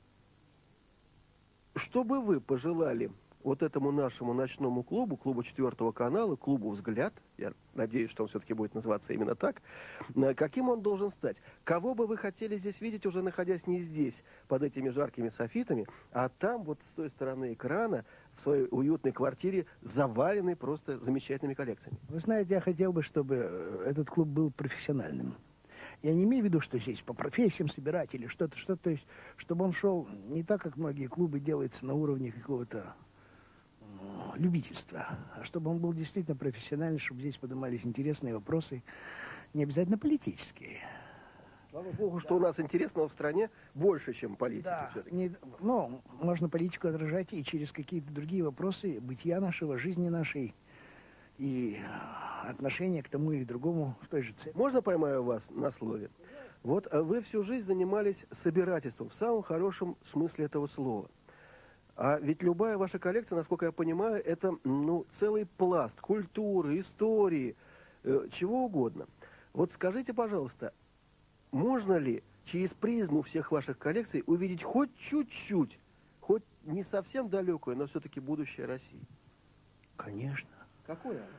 что бы вы пожелали вот этому нашему ночному клубу, клубу четвертого канала, клубу «Взгляд», я надеюсь, что он все-таки будет называться именно так, каким он должен стать? Кого бы вы хотели здесь видеть, уже находясь не здесь, под этими жаркими софитами, а там, вот с той стороны экрана, в своей уютной квартире, заваленной просто замечательными коллекциями? Вы знаете, я хотел бы, чтобы этот клуб был профессиональным. Я не имею в виду, что здесь по профессиям собирать или что-то, что-то, то есть, чтобы он шел не так, как многие клубы делаются на уровне какого-то любительства, а чтобы он был действительно профессиональный, чтобы здесь поднимались интересные вопросы, не обязательно политические. Слава Богу, что у нас интересного в стране больше, чем политики. Да, все-таки. Не, ну, можно политику отражать и через какие-то другие вопросы бытия нашего, жизни нашей и отношения к тому или другому в той же цели. Можно поймаю вас на слове? Вот вы всю жизнь занимались собирательством, в самом хорошем смысле этого слова. А ведь любая ваша коллекция, насколько я понимаю, это ну, целый пласт культуры, истории, э, чего угодно. Вот скажите, пожалуйста, можно ли через призму всех ваших коллекций увидеть хоть чуть-чуть, хоть не совсем далекое, но все-таки будущее России? Конечно. Какое оно?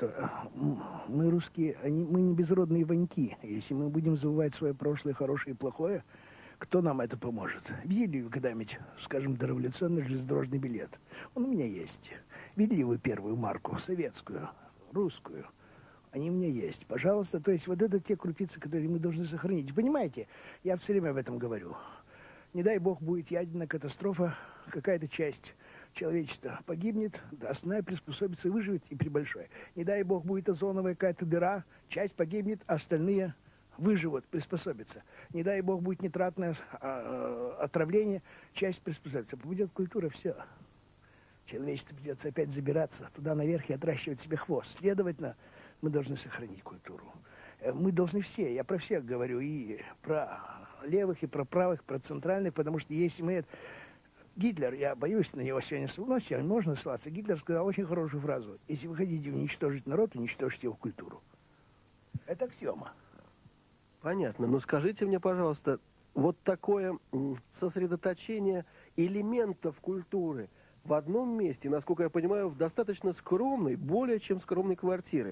Мы русские, они, мы не безродные ваньки. Если мы будем забывать свое прошлое, хорошее и плохое, кто нам это поможет? Видели вы когда-нибудь, скажем, дореволюционный железнодорожный билет? Он у меня есть. Видели вы первую марку, советскую, русскую? Они у меня есть. Пожалуйста, то есть вот это те крупицы, которые мы должны сохранить. Понимаете, я все время об этом говорю. Не дай бог будет ядерная катастрофа, какая-то часть человечество погибнет, основная приспособится, выживет и при большой. Не дай бог будет озоновая какая-то дыра, часть погибнет, а остальные выживут, приспособятся. Не дай бог будет нитратное а, отравление, часть приспособится. Победит культура, все. Человечеству придется опять забираться туда наверх и отращивать себе хвост. Следовательно, мы должны сохранить культуру. Мы должны все, я про всех говорю, и про левых, и про правых, про центральных, потому что если мы это... Гитлер, я боюсь на него сегодня ссылаться, можно ссылаться. Гитлер сказал очень хорошую фразу. Если вы хотите уничтожить народ, уничтожьте его культуру. Это аксиома. Понятно. Но скажите мне, пожалуйста, вот такое сосредоточение элементов культуры в одном месте, насколько я понимаю, в достаточно скромной, более чем скромной квартире,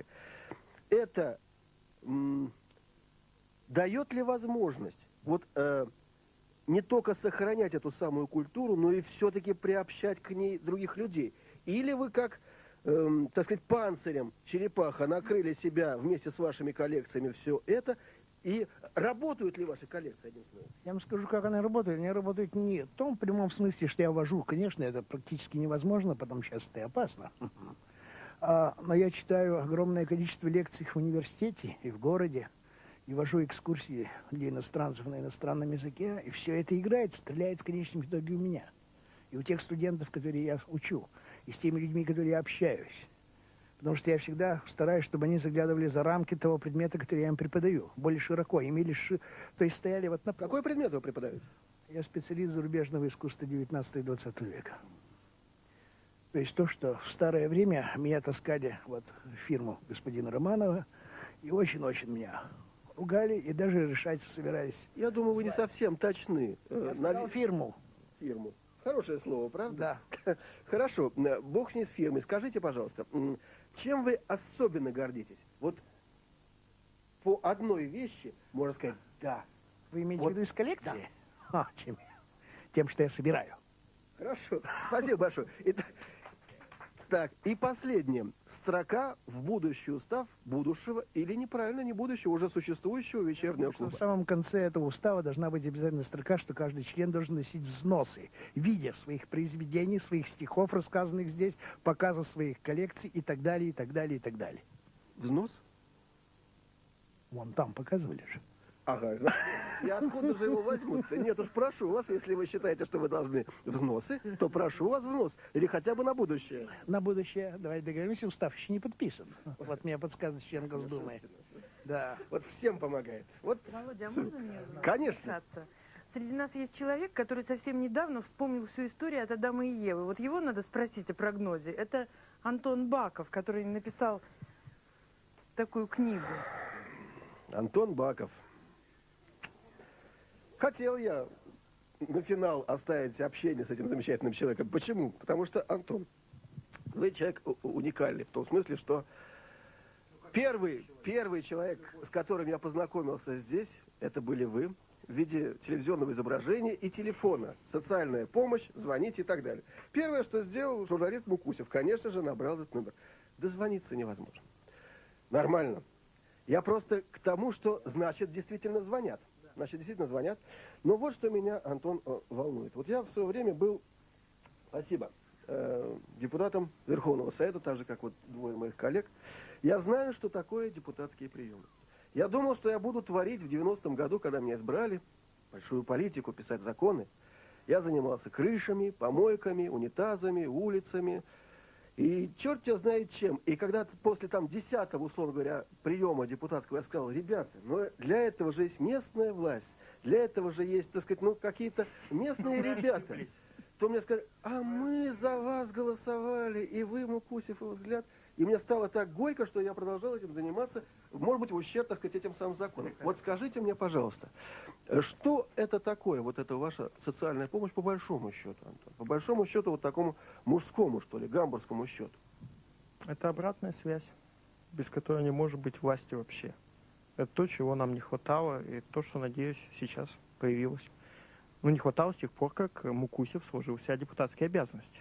это м, дает ли возможность вот... Э, не только сохранять эту самую культуру, но и все-таки приобщать к ней других людей? Или вы как, эм, так сказать, панцирем черепаха накрыли себя вместе с вашими коллекциями все это, и работают ли ваши коллекции, одним словом? Я вам скажу, как она работает. Она работает не в том прямом смысле, что я вожу. Конечно, это практически невозможно, потому что сейчас это опасно. А, но я читаю огромное количество лекций в университете и в городе. И вожу экскурсии для иностранцев на иностранном языке, и все это играет, стреляет в конечном итоге у меня. И у тех студентов, которые я учу, и с теми людьми, которые я общаюсь. Потому что я всегда стараюсь, чтобы они заглядывали за рамки того предмета, который я им преподаю. Более широко, имели ши... то есть стояли вот на... Какой предмет вы преподаете? Я специалист зарубежного искусства девятнадцатого и двадцатого века. То есть то, что в старое время меня таскали вот в фирму господина Романова, и очень-очень меня... ругали и даже решать собирались. Я думаю, вы не совсем точны. Я сказал на фирму. Фирму. Хорошее слово, правда? Да. Хорошо. Бог с ней с фирмой. Скажите, пожалуйста, чем вы особенно гордитесь? Вот по одной вещи можно сказать, да. Вы имеете вот. в виду из коллекции? Да. А, чем? Тем, что я собираю. Хорошо. Спасибо большое. Итак, Так, и последнее. Строка в будущий устав будущего или неправильно, не будущего, уже существующего вечернего клуба. В самом конце этого устава должна быть обязательно строка, что каждый член должен носить взносы в виде своих произведений, своих стихов, рассказанных здесь, показа своих коллекций и так далее, и так далее, и так далее. Взнос? Вон там показывали же. Ага, и откуда же его возьмут-то? Нет уж, прошу вас, если вы считаете, что вы должны взносы, то прошу вас взнос. Или хотя бы на будущее. На будущее, давай договоримся, устав еще не подписан. Вот мне подсказывает член Госдумы. Да. Вот всем помогает. Вот. Володя, а можно мне Конечно. вмешаться? Среди нас есть человек, который совсем недавно вспомнил всю историю от Адама и Евы. Вот его надо спросить о прогнозе. Это Антон Баков, который написал такую книгу. Антон Баков. Хотел я на финал оставить общение с этим замечательным человеком. Почему? Потому что, Антон, вы человек уникальный в том смысле, что первый, первый человек, с которым я познакомился здесь, это были вы, в виде телевизионного изображения и телефона. Социальная помощь, звоните и так далее. Первое, что сделал журналист Мукусев, конечно же, набрал этот номер. Дозвониться невозможно. Нормально. Я просто к тому, что значит действительно звонят. Значит, действительно звонят. Но вот что меня, Антон, волнует. Вот я в свое время был, спасибо, э, депутатом Верховного Совета, так же, как вот двое моих коллег. Я знаю, что такое депутатские приемы. Я думал, что я буду творить в девяностом году, когда меня избрали, большую политику, писать законы. Я занимался крышами, помойками, унитазами, улицами. И черт тебя знает чем. И когда после там десятого, условно говоря, приема депутатского я сказал, ребята, но для этого же есть местная власть, для этого же есть, так сказать, ну какие-то местные ребята. То мне сказали, а мы за вас голосовали, и вы, Мукусев, и взгляд. И мне стало так горько, что я продолжал этим заниматься, может быть, в ущерб, так сказать, этим самым законам. Вот скажите мне, пожалуйста, что это такое, вот эта ваша социальная помощь по большому счету, Антон? По большому счету, вот такому мужскому, что ли, гамбургскому счету? Это обратная связь, без которой не может быть власти вообще. Это то, чего нам не хватало, и то, что, надеюсь, сейчас появилось. Но не хватало с тех пор, как Мукусев сложил в себя депутатские обязанности.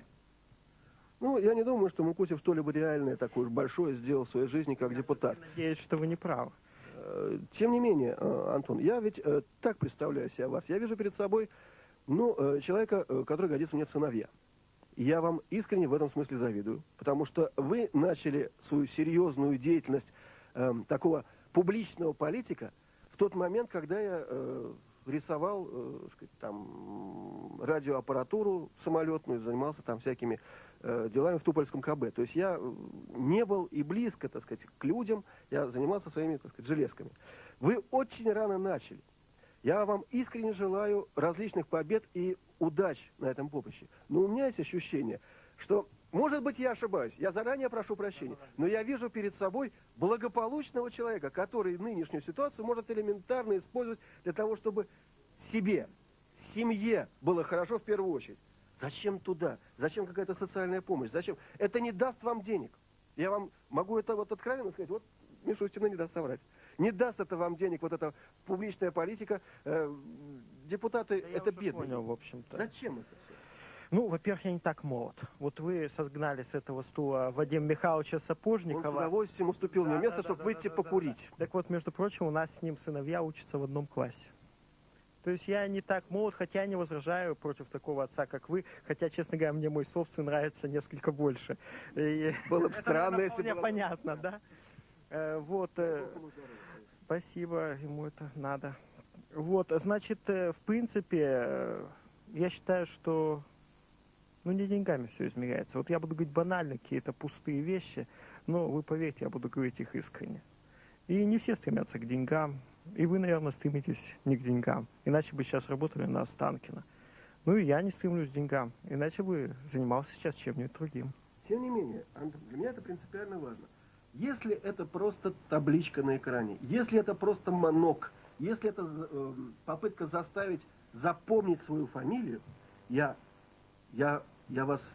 Ну, я не думаю, что Мукусев что-либо реальное такое уж большое сделал в своей жизни как депутат. Надеюсь, что вы не правы. Тем не менее, Антон, я ведь так представляю себе вас. Я вижу перед собой, ну, человека, который годится мне в сыновья. Я вам искренне в этом смысле завидую, потому что вы начали свою серьезную деятельность э, такого публичного политика в тот момент, когда я э, рисовал э, сказать, там, радиоаппаратуру самолетную, занимался там всякими э, делами в Тупольском КБ. То есть я не был и близко, так сказать, к людям, я занимался своими, так сказать, железками. Вы очень рано начали. Я вам искренне желаю различных побед и удач на этом поприще. Но у меня есть ощущение, что, может быть, я ошибаюсь, я заранее прошу прощения, но я вижу перед собой благополучного человека, который нынешнюю ситуацию может элементарно использовать для того, чтобы себе, семье было хорошо в первую очередь. Зачем туда? Зачем какая-то социальная помощь? Зачем? Это не даст вам денег. Я вам могу это вот откровенно сказать, вот Мишустина не даст соврать. Не даст это вам денег, вот эта публичная политика. Э, депутаты, да это бедные. Понял, в общем-то. Зачем это все? Ну, во-первых, я не так молод. Вот вы согнали с этого стула Вадима Михайловича Сапожникова. Он с удовольствием уступил да, мне место, да, чтобы да, выйти да, да, покурить. Да. Так вот, между прочим, у нас с ним сыновья учатся в одном классе. То есть я не так молод, хотя я не возражаю против такого отца, как вы. Хотя, честно говоря, мне мой собственный нравится несколько больше. И было бы странно, если бы... Мне понятно, да? Вот, спасибо, ему это надо. Вот, значит, в принципе, я считаю, что, ну, не деньгами все измеряется. Вот я буду говорить банально какие-то пустые вещи, но вы поверьте, я буду говорить их искренне. И не все стремятся к деньгам, и вы, наверное, стремитесь не к деньгам, иначе бы сейчас работали на Останкино. Ну и я не стремлюсь к деньгам, иначе бы занимался сейчас чем-нибудь другим. Тем не менее, для меня это принципиально важно. Если это просто табличка на экране, если это просто манок, если это э, попытка заставить запомнить свою фамилию, я, я, я вас,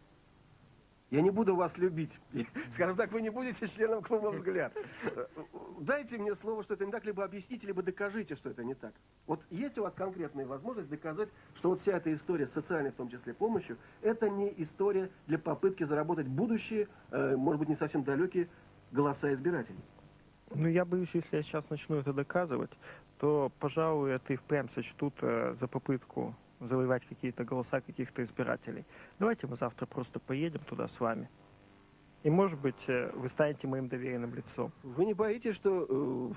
я не буду вас любить. Скажем так, вы не будете членом клуба «Взгляд». Дайте мне слово, что это не так, либо объясните, либо докажите, что это не так. Вот есть у вас конкретная возможность доказать, что вот вся эта история с социальной, в том числе, помощью, это не история для попытки заработать будущие, э, может быть, не совсем далекие, голоса избирателей. Ну, я боюсь, если я сейчас начну это доказывать, то, пожалуй, это и впрямь сочтут э, за попытку завоевать какие-то голоса каких-то избирателей. Давайте мы завтра просто поедем туда с вами. И, может быть, э, вы станете моим доверенным лицом. Вы не боитесь, что э,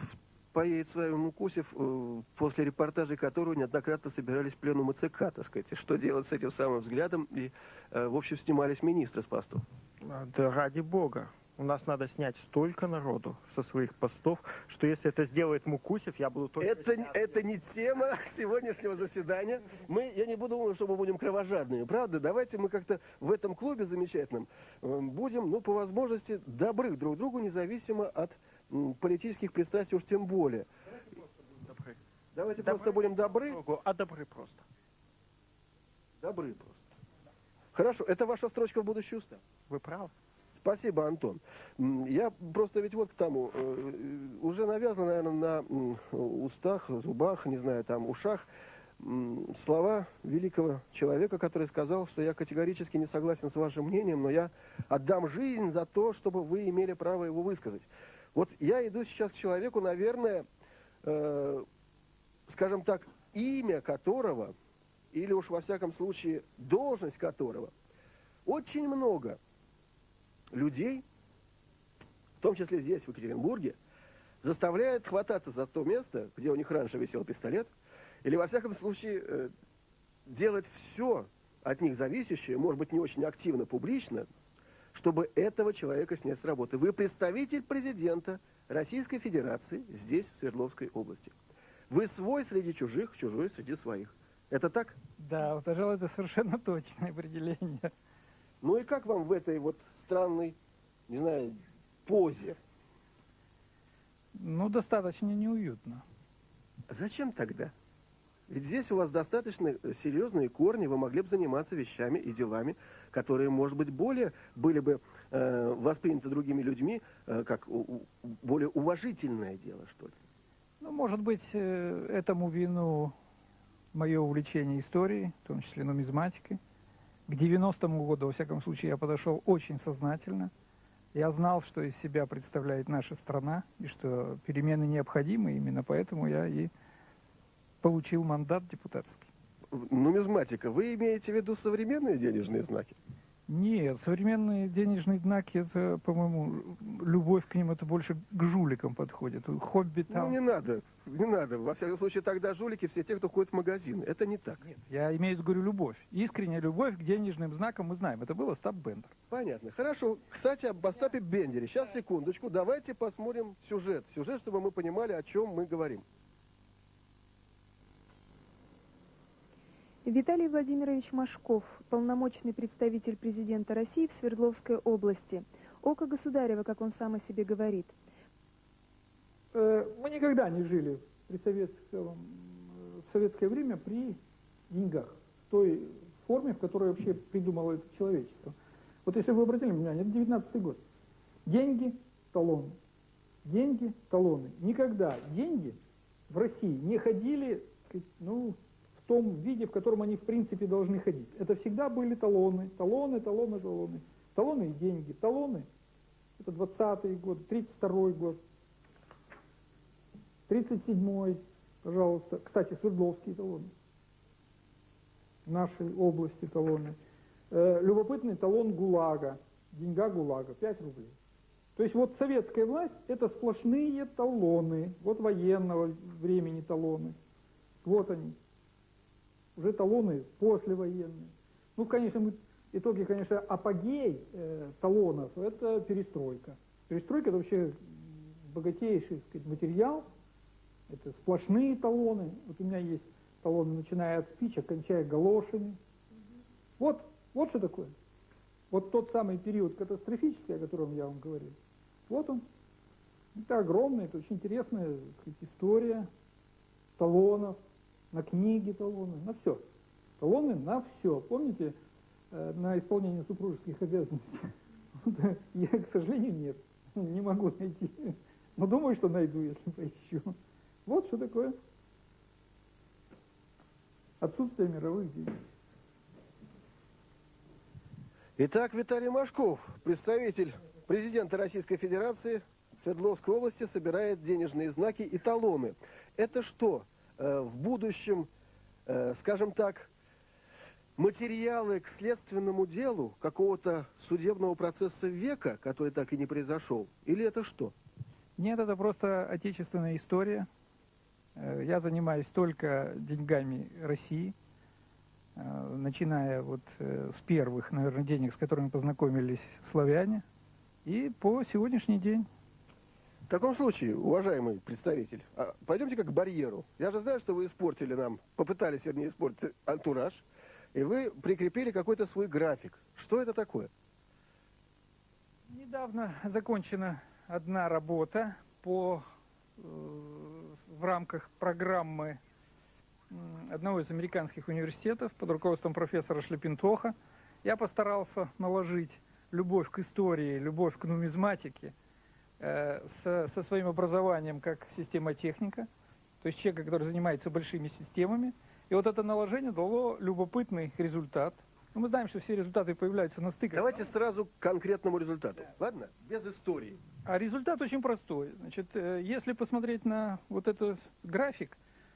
поедет с вами Мукусев, э, после репортажей которого неоднократно собирались в пленум ЦК, так сказать, что делать с этим самым взглядом, и, э, в общем, снимались министры с постов. Да ради бога. У нас надо снять столько народу со своих постов, что если это сделает Мукусев, я буду только... Это, это не тема сегодняшнего заседания. Мы, я не буду думать, что мы будем кровожадными, правда? Давайте мы как-то в этом клубе замечательном э, будем, ну, по возможности, добры друг другу, независимо от м, политических пристрастий, уж тем более. Добры. Давайте добры просто будем добры. Другу, а добры просто. Добры просто. Хорошо, это ваша строчка в будущий устав. Вы правы. Спасибо, Антон. Я просто ведь вот к тому, э, уже навязано, наверное, на устах, зубах, не знаю, там, ушах, слова великого человека, который сказал, что я категорически не согласен с вашим мнением, но я отдам жизнь за то, чтобы вы имели право его высказать. Вот я иду сейчас к человеку, наверное, э, скажем так, имя которого, или уж во всяком случае должность которого, очень много людей, в том числе здесь, в Екатеринбурге, заставляет хвататься за то место, где у них раньше висел пистолет, или, во всяком случае, э, делать все от них зависящее, может быть, не очень активно, публично, чтобы этого человека снять с работы. Вы представитель президента Российской Федерации здесь, в Свердловской области. Вы свой среди чужих, чужой среди своих. Это так? Да, вот, пожалуй, это совершенно точное определение. Ну и как вам в этой вот странной, не знаю, позе? Ну, достаточно неуютно. Зачем тогда? Ведь здесь у вас достаточно серьезные корни, вы могли бы заниматься вещами и делами, которые, может быть, более были бы э, восприняты другими людьми, э, как у, у, более уважительное дело, что ли. Ну, может быть, э, этому вину мое увлечение историей, в том числе нумизматикой. К девяностому году, во всяком случае, я подошел очень сознательно. Я знал, что из себя представляет наша страна, и что перемены необходимы, именно поэтому я и получил мандат депутатский. Нумизматика, вы имеете в виду современные денежные знаки? Нет, современные денежные знаки, это, по-моему, любовь к ним, это больше к жуликам подходит. Хобби там... Ну, не надо, не надо. Во всяком случае, тогда жулики все те, кто ходит в магазин. Это не так. Нет, я имею в виду, говорю, любовь. Искренняя любовь к денежным знакам мы знаем. Это был Остап Бендер. Понятно. Хорошо. Кстати, об Остапе Бендере. Сейчас, секундочку. Давайте посмотрим сюжет. Сюжет, чтобы мы понимали, о чем мы говорим. Виталий Владимирович Машков, полномочный представитель президента России в Свердловской области. Око государева, как он сам о себе говорит. Мы никогда не жили при советском, в советское время при деньгах, в той форме, в которой вообще придумало это человечество. Вот если вы обратили внимание, это девятнадцатый год. Деньги, талоны. Деньги, талоны. Никогда деньги в России не ходили, ну, в том виде, в котором они в принципе должны ходить. Это всегда были талоны, талоны, талоны, талоны. Талоны и деньги. Талоны — это двадцатый год, тридцать второй год, тридцать седьмой, пожалуйста. Кстати, Свердловские талоны. В нашей области талоны. Э, любопытный талон ГУЛАГа. Деньга ГУЛАГа, пять рублей. То есть вот советская власть — это сплошные талоны. Вот военного времени талоны. Вот они. Уже талоны послевоенные. Ну, конечно, мы, итоги, конечно, апогей э, талонов — это перестройка. Перестройка — это вообще богатейший, так сказать, материал. Это сплошные талоны. Вот у меня есть талоны, начиная от спичек, кончая галошами. Вот, вот что такое. Вот тот самый период катастрофический, о котором я вам говорил. Вот он. Это огромная, это очень интересная, так сказать, история талонов. На книги талоны, на все. Талоны на все. Помните, э, на исполнение супружеских обязанностей? Я, к сожалению, нет. Не могу найти. Но думаю, что найду, если поищу. Вот что такое отсутствие мировых денег. Итак, Виталий Машков, представитель президента Российской Федерации в Свердловской области, собирает денежные знаки и талоны. Это что? В будущем, скажем так, материалы к следственному делу какого-то судебного процесса века, который так и не произошел? Или это что? Нет, это просто отечественная история. Э, Я занимаюсь только деньгами России, э, начиная вот э, с первых, наверное, денег, с которыми познакомились славяне, и по сегодняшний день. В таком случае, уважаемый представитель, а пойдемте-ка к барьеру. Я же знаю, что вы испортили нам, попытались, вернее, испортить антураж, и вы прикрепили какой-то свой график. Что это такое? Недавно закончена одна работа по, э, в рамках программы м, одного из американских университетов под руководством профессора Шлепентоха. Я постарался наложить любовь к истории, любовь к нумизматике э, со, со своим образованием как системотехника, то есть человека, который занимается большими системами. И вот это наложение дало любопытный результат. Ну, мы знаем, что все результаты появляются на стыках. Давайте сразу к конкретному результату. Да. Ладно? Без истории. А результат очень простой. Значит, э, если посмотреть на вот этот график,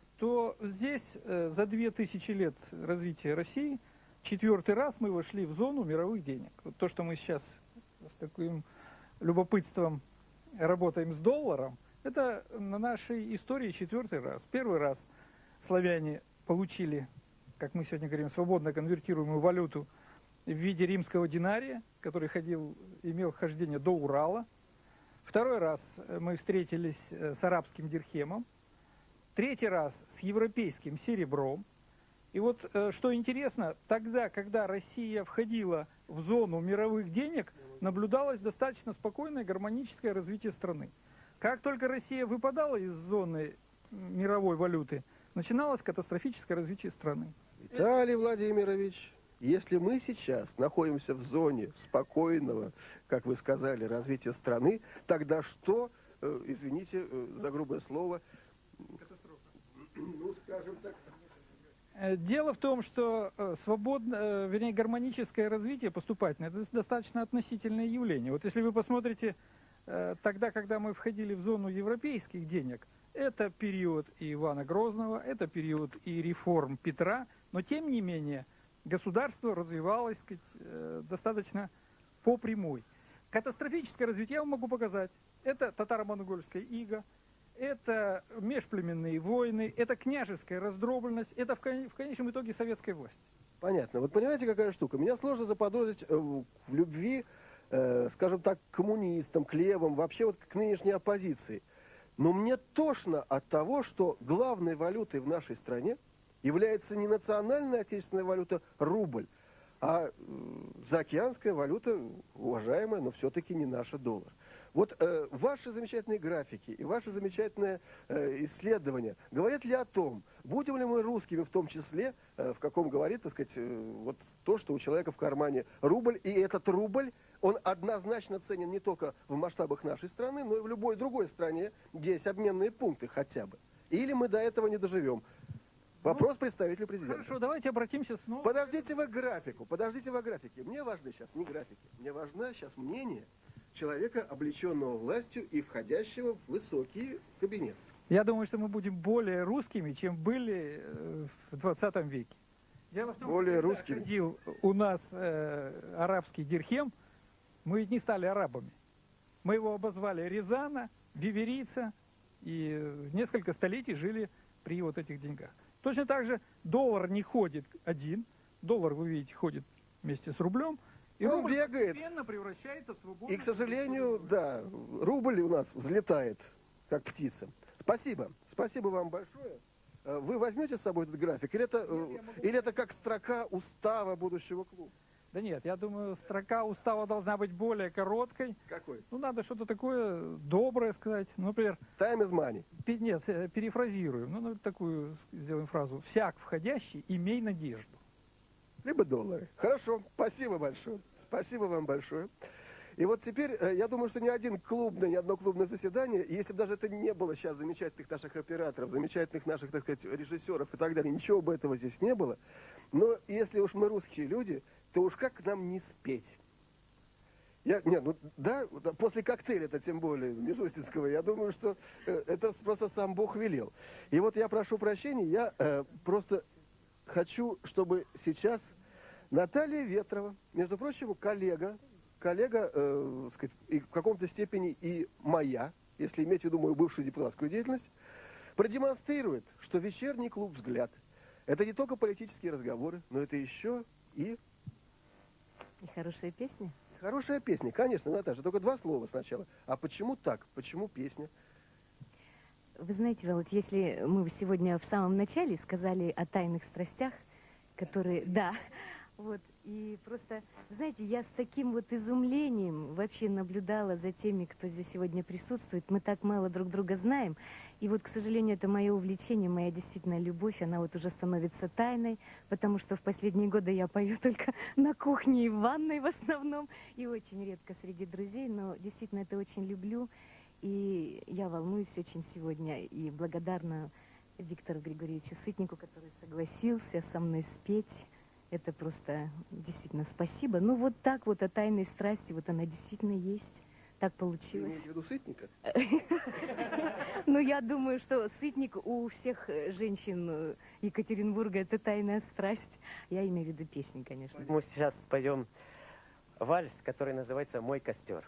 то здесь э, за две тысячи лет развития России четвертый раз мы вошли в зону мировых денег. Вот то, что мы сейчас с таким любопытством работаем с долларом, это на нашей истории четвертый раз. Первый раз славяне получили, как мы сегодня говорим, свободно конвертируемую валюту в виде римского динария, который ходил, имел хождение до Урала. Второй раз мы встретились с арабским дирхемом. Третий раз с европейским серебром. И вот что интересно, тогда, когда Россия входила в зону мировых денег, наблюдалось достаточно спокойное гармоническое развитие страны. Как только Россия выпадала из зоны мировой валюты, начиналось катастрофическое развитие страны. Виталий Владимирович, если мы сейчас находимся в зоне спокойного, как вы сказали, развития страны, тогда что, э, извините э, за грубое слово, катастрофа. Ну, скажем так. Дело в том, что свободное, вернее, гармоническое развитие поступательное, это достаточно относительное явление. Вот если вы посмотрите, тогда, когда мы входили в зону европейских денег, это период и Ивана Грозного, это период и реформ Петра, но тем не менее государство развивалось, так сказать, достаточно по прямой. Катастрофическое развитие я вам могу показать. Это татаро-монгольская ига, это межплеменные войны, это княжеская раздробленность, это в конечном итоге советская власть. Понятно. Вот понимаете, какая штука? Меня сложно заподозрить в любви, э, скажем так, к коммунистам, к левым, вообще вот к нынешней оппозиции. Но мне тошно от того, что главной валютой в нашей стране является не национальная отечественная валюта рубль, а заокеанская валюта, уважаемая, но все-таки не наша доллар. Вот э, ваши замечательные графики и ваши замечательные э, исследования говорят ли о том, будем ли мы русскими в том числе, э, в каком говорит, так сказать, э, вот то, что у человека в кармане рубль, и этот рубль, он однозначно ценен не только в масштабах нашей страны, но и в любой другой стране, где есть обменные пункты хотя бы. Или мы до этого не доживем. Вопрос представителю президента. Хорошо, давайте обратимся снова. Подождите вы к графику, подождите вы к графике. Мне важны сейчас не графики, мне важно сейчас мнение человека, облеченного властью и входящего в высокий кабинет. Я думаю, что мы будем более русскими, чем были в двадцатом веке. Дело в том, более что русскими. Ходил у нас э, арабский дирхем, мы ведь не стали арабами. Мы его обозвали Рязана, Виверийца, и несколько столетий жили при вот этих деньгах. Точно так же доллар не ходит один, доллар, вы видите, ходит вместе с рублем, и он рубль бегает. постепенно превращается в свободную. И, к сожалению, да, рубль у нас взлетает, как птица. Спасибо. Спасибо вам большое. Вы возьмете с собой этот график? Или это, нет, или это как строка устава будущего клуба? Да нет, я думаю, строка устава должна быть более короткой. Какой? Ну, надо что-то такое доброе сказать. Ну, например... Time is money. Нет, перефразируем. Ну, ну, такую сделаем фразу. Всяк входящий, имей надежду. Либо доллары. Хорошо, спасибо большое. Спасибо вам большое. И вот теперь, я думаю, что ни один клубное, ни одно клубное заседание, если бы даже это не было сейчас замечательных наших операторов, замечательных наших, так сказать, режиссеров и так далее, ничего бы этого здесь не было. Но если уж мы русские люди, то уж как нам не спеть? Я, нет, ну да, после коктейля-то тем более, Межустинского, я думаю, что э, это просто сам Бог велел. И вот я прошу прощения, я э, просто хочу, чтобы сейчас Наталья Ветрова, между прочим, коллега, коллега, э, сказать, и в каком-то степени и моя, если иметь в виду мою бывшую депутатскую деятельность, продемонстрирует, что вечерний клуб «Взгляд» — это не только политические разговоры, но это еще и... И хорошая песня? Хорошая песня, конечно, Наташа. Только два слова сначала. А почему так? Почему песня? Вы знаете, Володь, если мы сегодня в самом начале сказали о тайных страстях, которые... Да, вот, и просто, знаете, я с таким вот изумлением вообще наблюдала за теми, кто здесь сегодня присутствует. Мы так мало друг друга знаем. И вот, к сожалению, это мое увлечение, моя действительно любовь, она вот уже становится тайной, потому что в последние годы я пою только на кухне и в ванной в основном, и очень редко среди друзей, но действительно это очень люблю. И я волнуюсь очень сегодня и благодарна Виктору Григорьевичу Сытнику, который согласился со мной спеть. Это просто действительно спасибо. Ну вот так вот о тайной страсти, вот она действительно есть. Так получилось. Вы имеете в виду Сытника? Ну я думаю, что Сытник у всех женщин Екатеринбурга это тайная страсть. Я имею в виду песни, конечно. Мы сейчас споем вальс, который называется «Мой костер».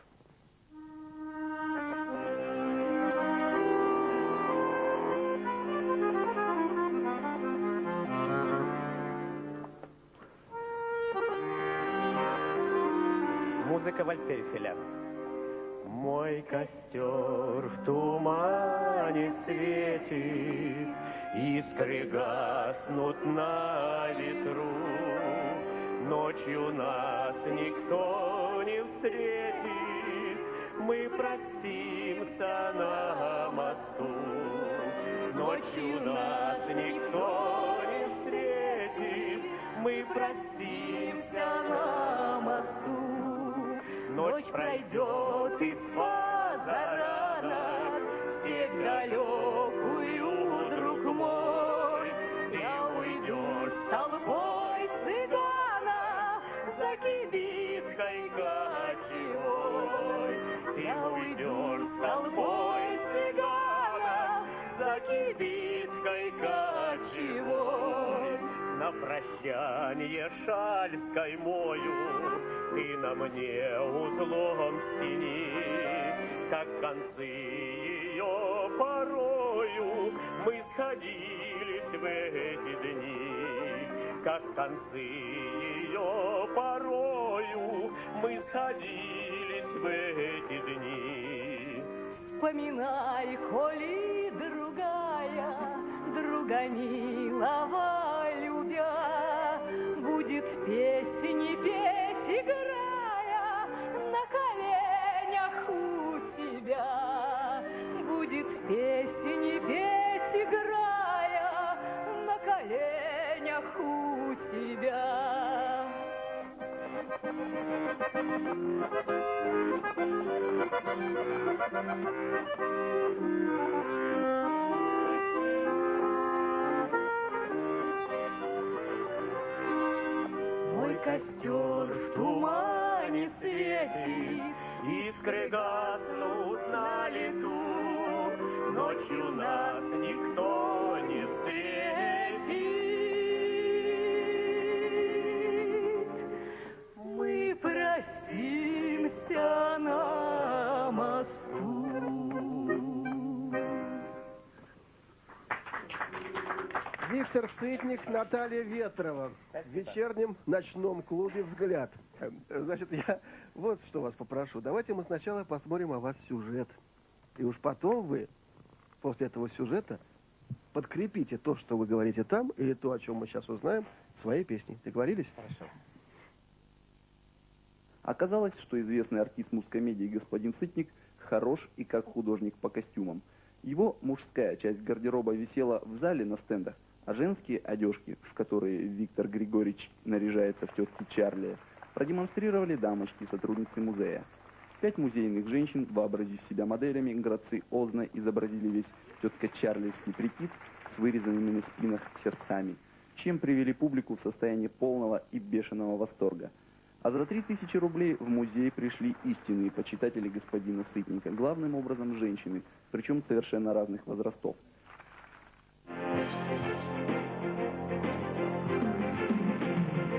Музыка Вальтельфеля. Мой костер в тумане светит, искры гаснут на ветру. Ночью нас никто не встретит, мы простимся на мосту. Ночью нас никто не встретит, мы простимся на мосту. Ночь пройдет из позаранок, степь далекую, друг мой. Ты уйдешь с толпой цыгана за кибиткой кочевой. Ты уйдешь с толпой цыгана за кибиткой кочевой. На прощанье шаль скаймою ты на мне узлом стяни, как концы ее порою мы сходились в эти дни, как концы ее порою мы сходились в эти дни. Вспоминай, коли другая, друга милого любя, будет песни петь, играя на коленях у тебя. Будет песни петь, играя на коленях у тебя. Мой костер в тумане светит, искры гаснут на лету. Ночью нас никто не встретит. Мы простимся на мосту. Виктор Сытник, Наталья Ветрова. В вечернем ночном клубе «Взгляд». Значит, я вот что вас попрошу. Давайте мы сначала посмотрим о вас сюжет. И уж потом вы, после этого сюжета, подкрепите то, что вы говорите там, или то, о чем мы сейчас узнаем, своей песней. Договорились? Хорошо. Оказалось, что известный артист мускомедии господин Сытник хорош и как художник по костюмам. Его мужская часть гардероба висела в зале на стендах, а женские одежки, в которые Виктор Григорьевич наряжается в тетке Чарли, продемонстрировали дамочки, сотрудницы музея. Пять музейных женщин, вообразив себя моделями, грациозно изобразили весь тетка Чарльский прикид с вырезанными на спинах сердцами, чем привели публику в состояние полного и бешеного восторга. А за три тысячи рублей в музей пришли истинные почитатели господина Сытника, главным образом женщины, причем совершенно разных возрастов.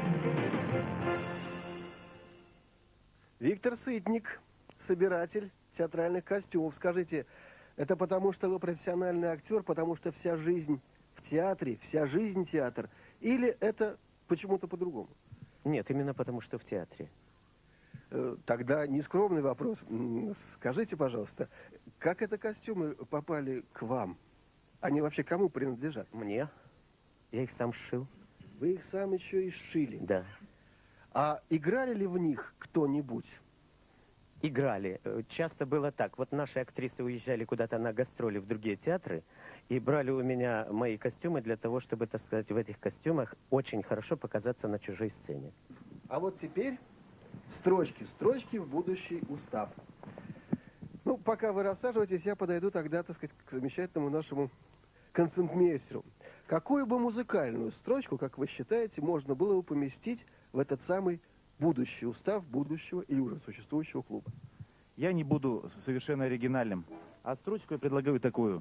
Виктор Сытник, собиратель театральных костюмов. Скажите, это потому, что вы профессиональный актер, потому что вся жизнь в театре, вся жизнь театр, или это почему-то по-другому? Нет, именно потому, что в театре. Тогда нескромный вопрос. Скажите, пожалуйста, как это костюмы попали к вам? Они вообще кому принадлежат? Мне. Я их сам сшил. Вы их сам еще и сшили? Да. А играли ли в них кто-нибудь? Играли. Часто было так. Вот наши актрисы уезжали куда-то на гастроли в другие театры и брали у меня мои костюмы для того, чтобы, так сказать, в этих костюмах очень хорошо показаться на чужой сцене. А вот теперь строчки, строчки в будущий устав. Ну, пока вы рассаживаетесь, я подойду тогда, так сказать, к замечательному нашему концертмейстеру. Какую бы музыкальную строчку, как вы считаете, можно было бы поместить в этот самый будущий устав будущего или уже существующего клуба? Я не буду совершенно оригинальным, а строчку я предлагаю такую.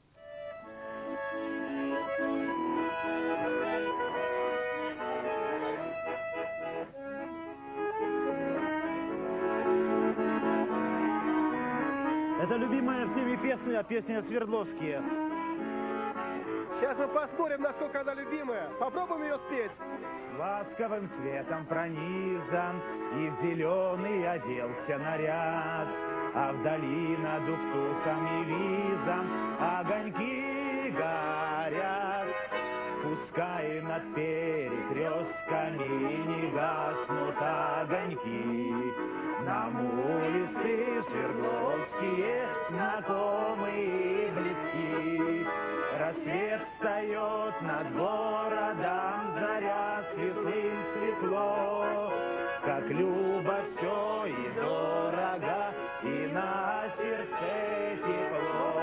Это любимая всеми песня, песня Свердловские. Сейчас мы посмотрим, насколько она любимая. Попробуем ее спеть. Ласковым светом пронизан, и в зеленый оделся наряд, а вдали над Уктусом и Визом огоньки горят. Пускай над перекрестками не гаснут огоньки, нам улицы Свердловские знакомые и близки. Рассвет встает над городом, заря светлым светло, как любо все и дорого, и на сердце тепло.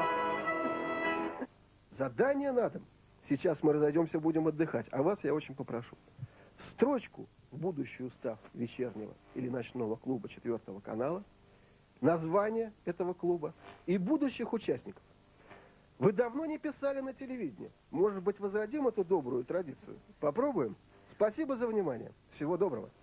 Задание на дом. Сейчас мы разойдемся, будем отдыхать. А вас я очень попрошу. Строчку в будущий устав вечернего или ночного клуба четвертого канала, название этого клуба и будущих участников. Вы давно не писали на телевидении. Может быть, возродим эту добрую традицию? Попробуем? Спасибо за внимание. Всего доброго.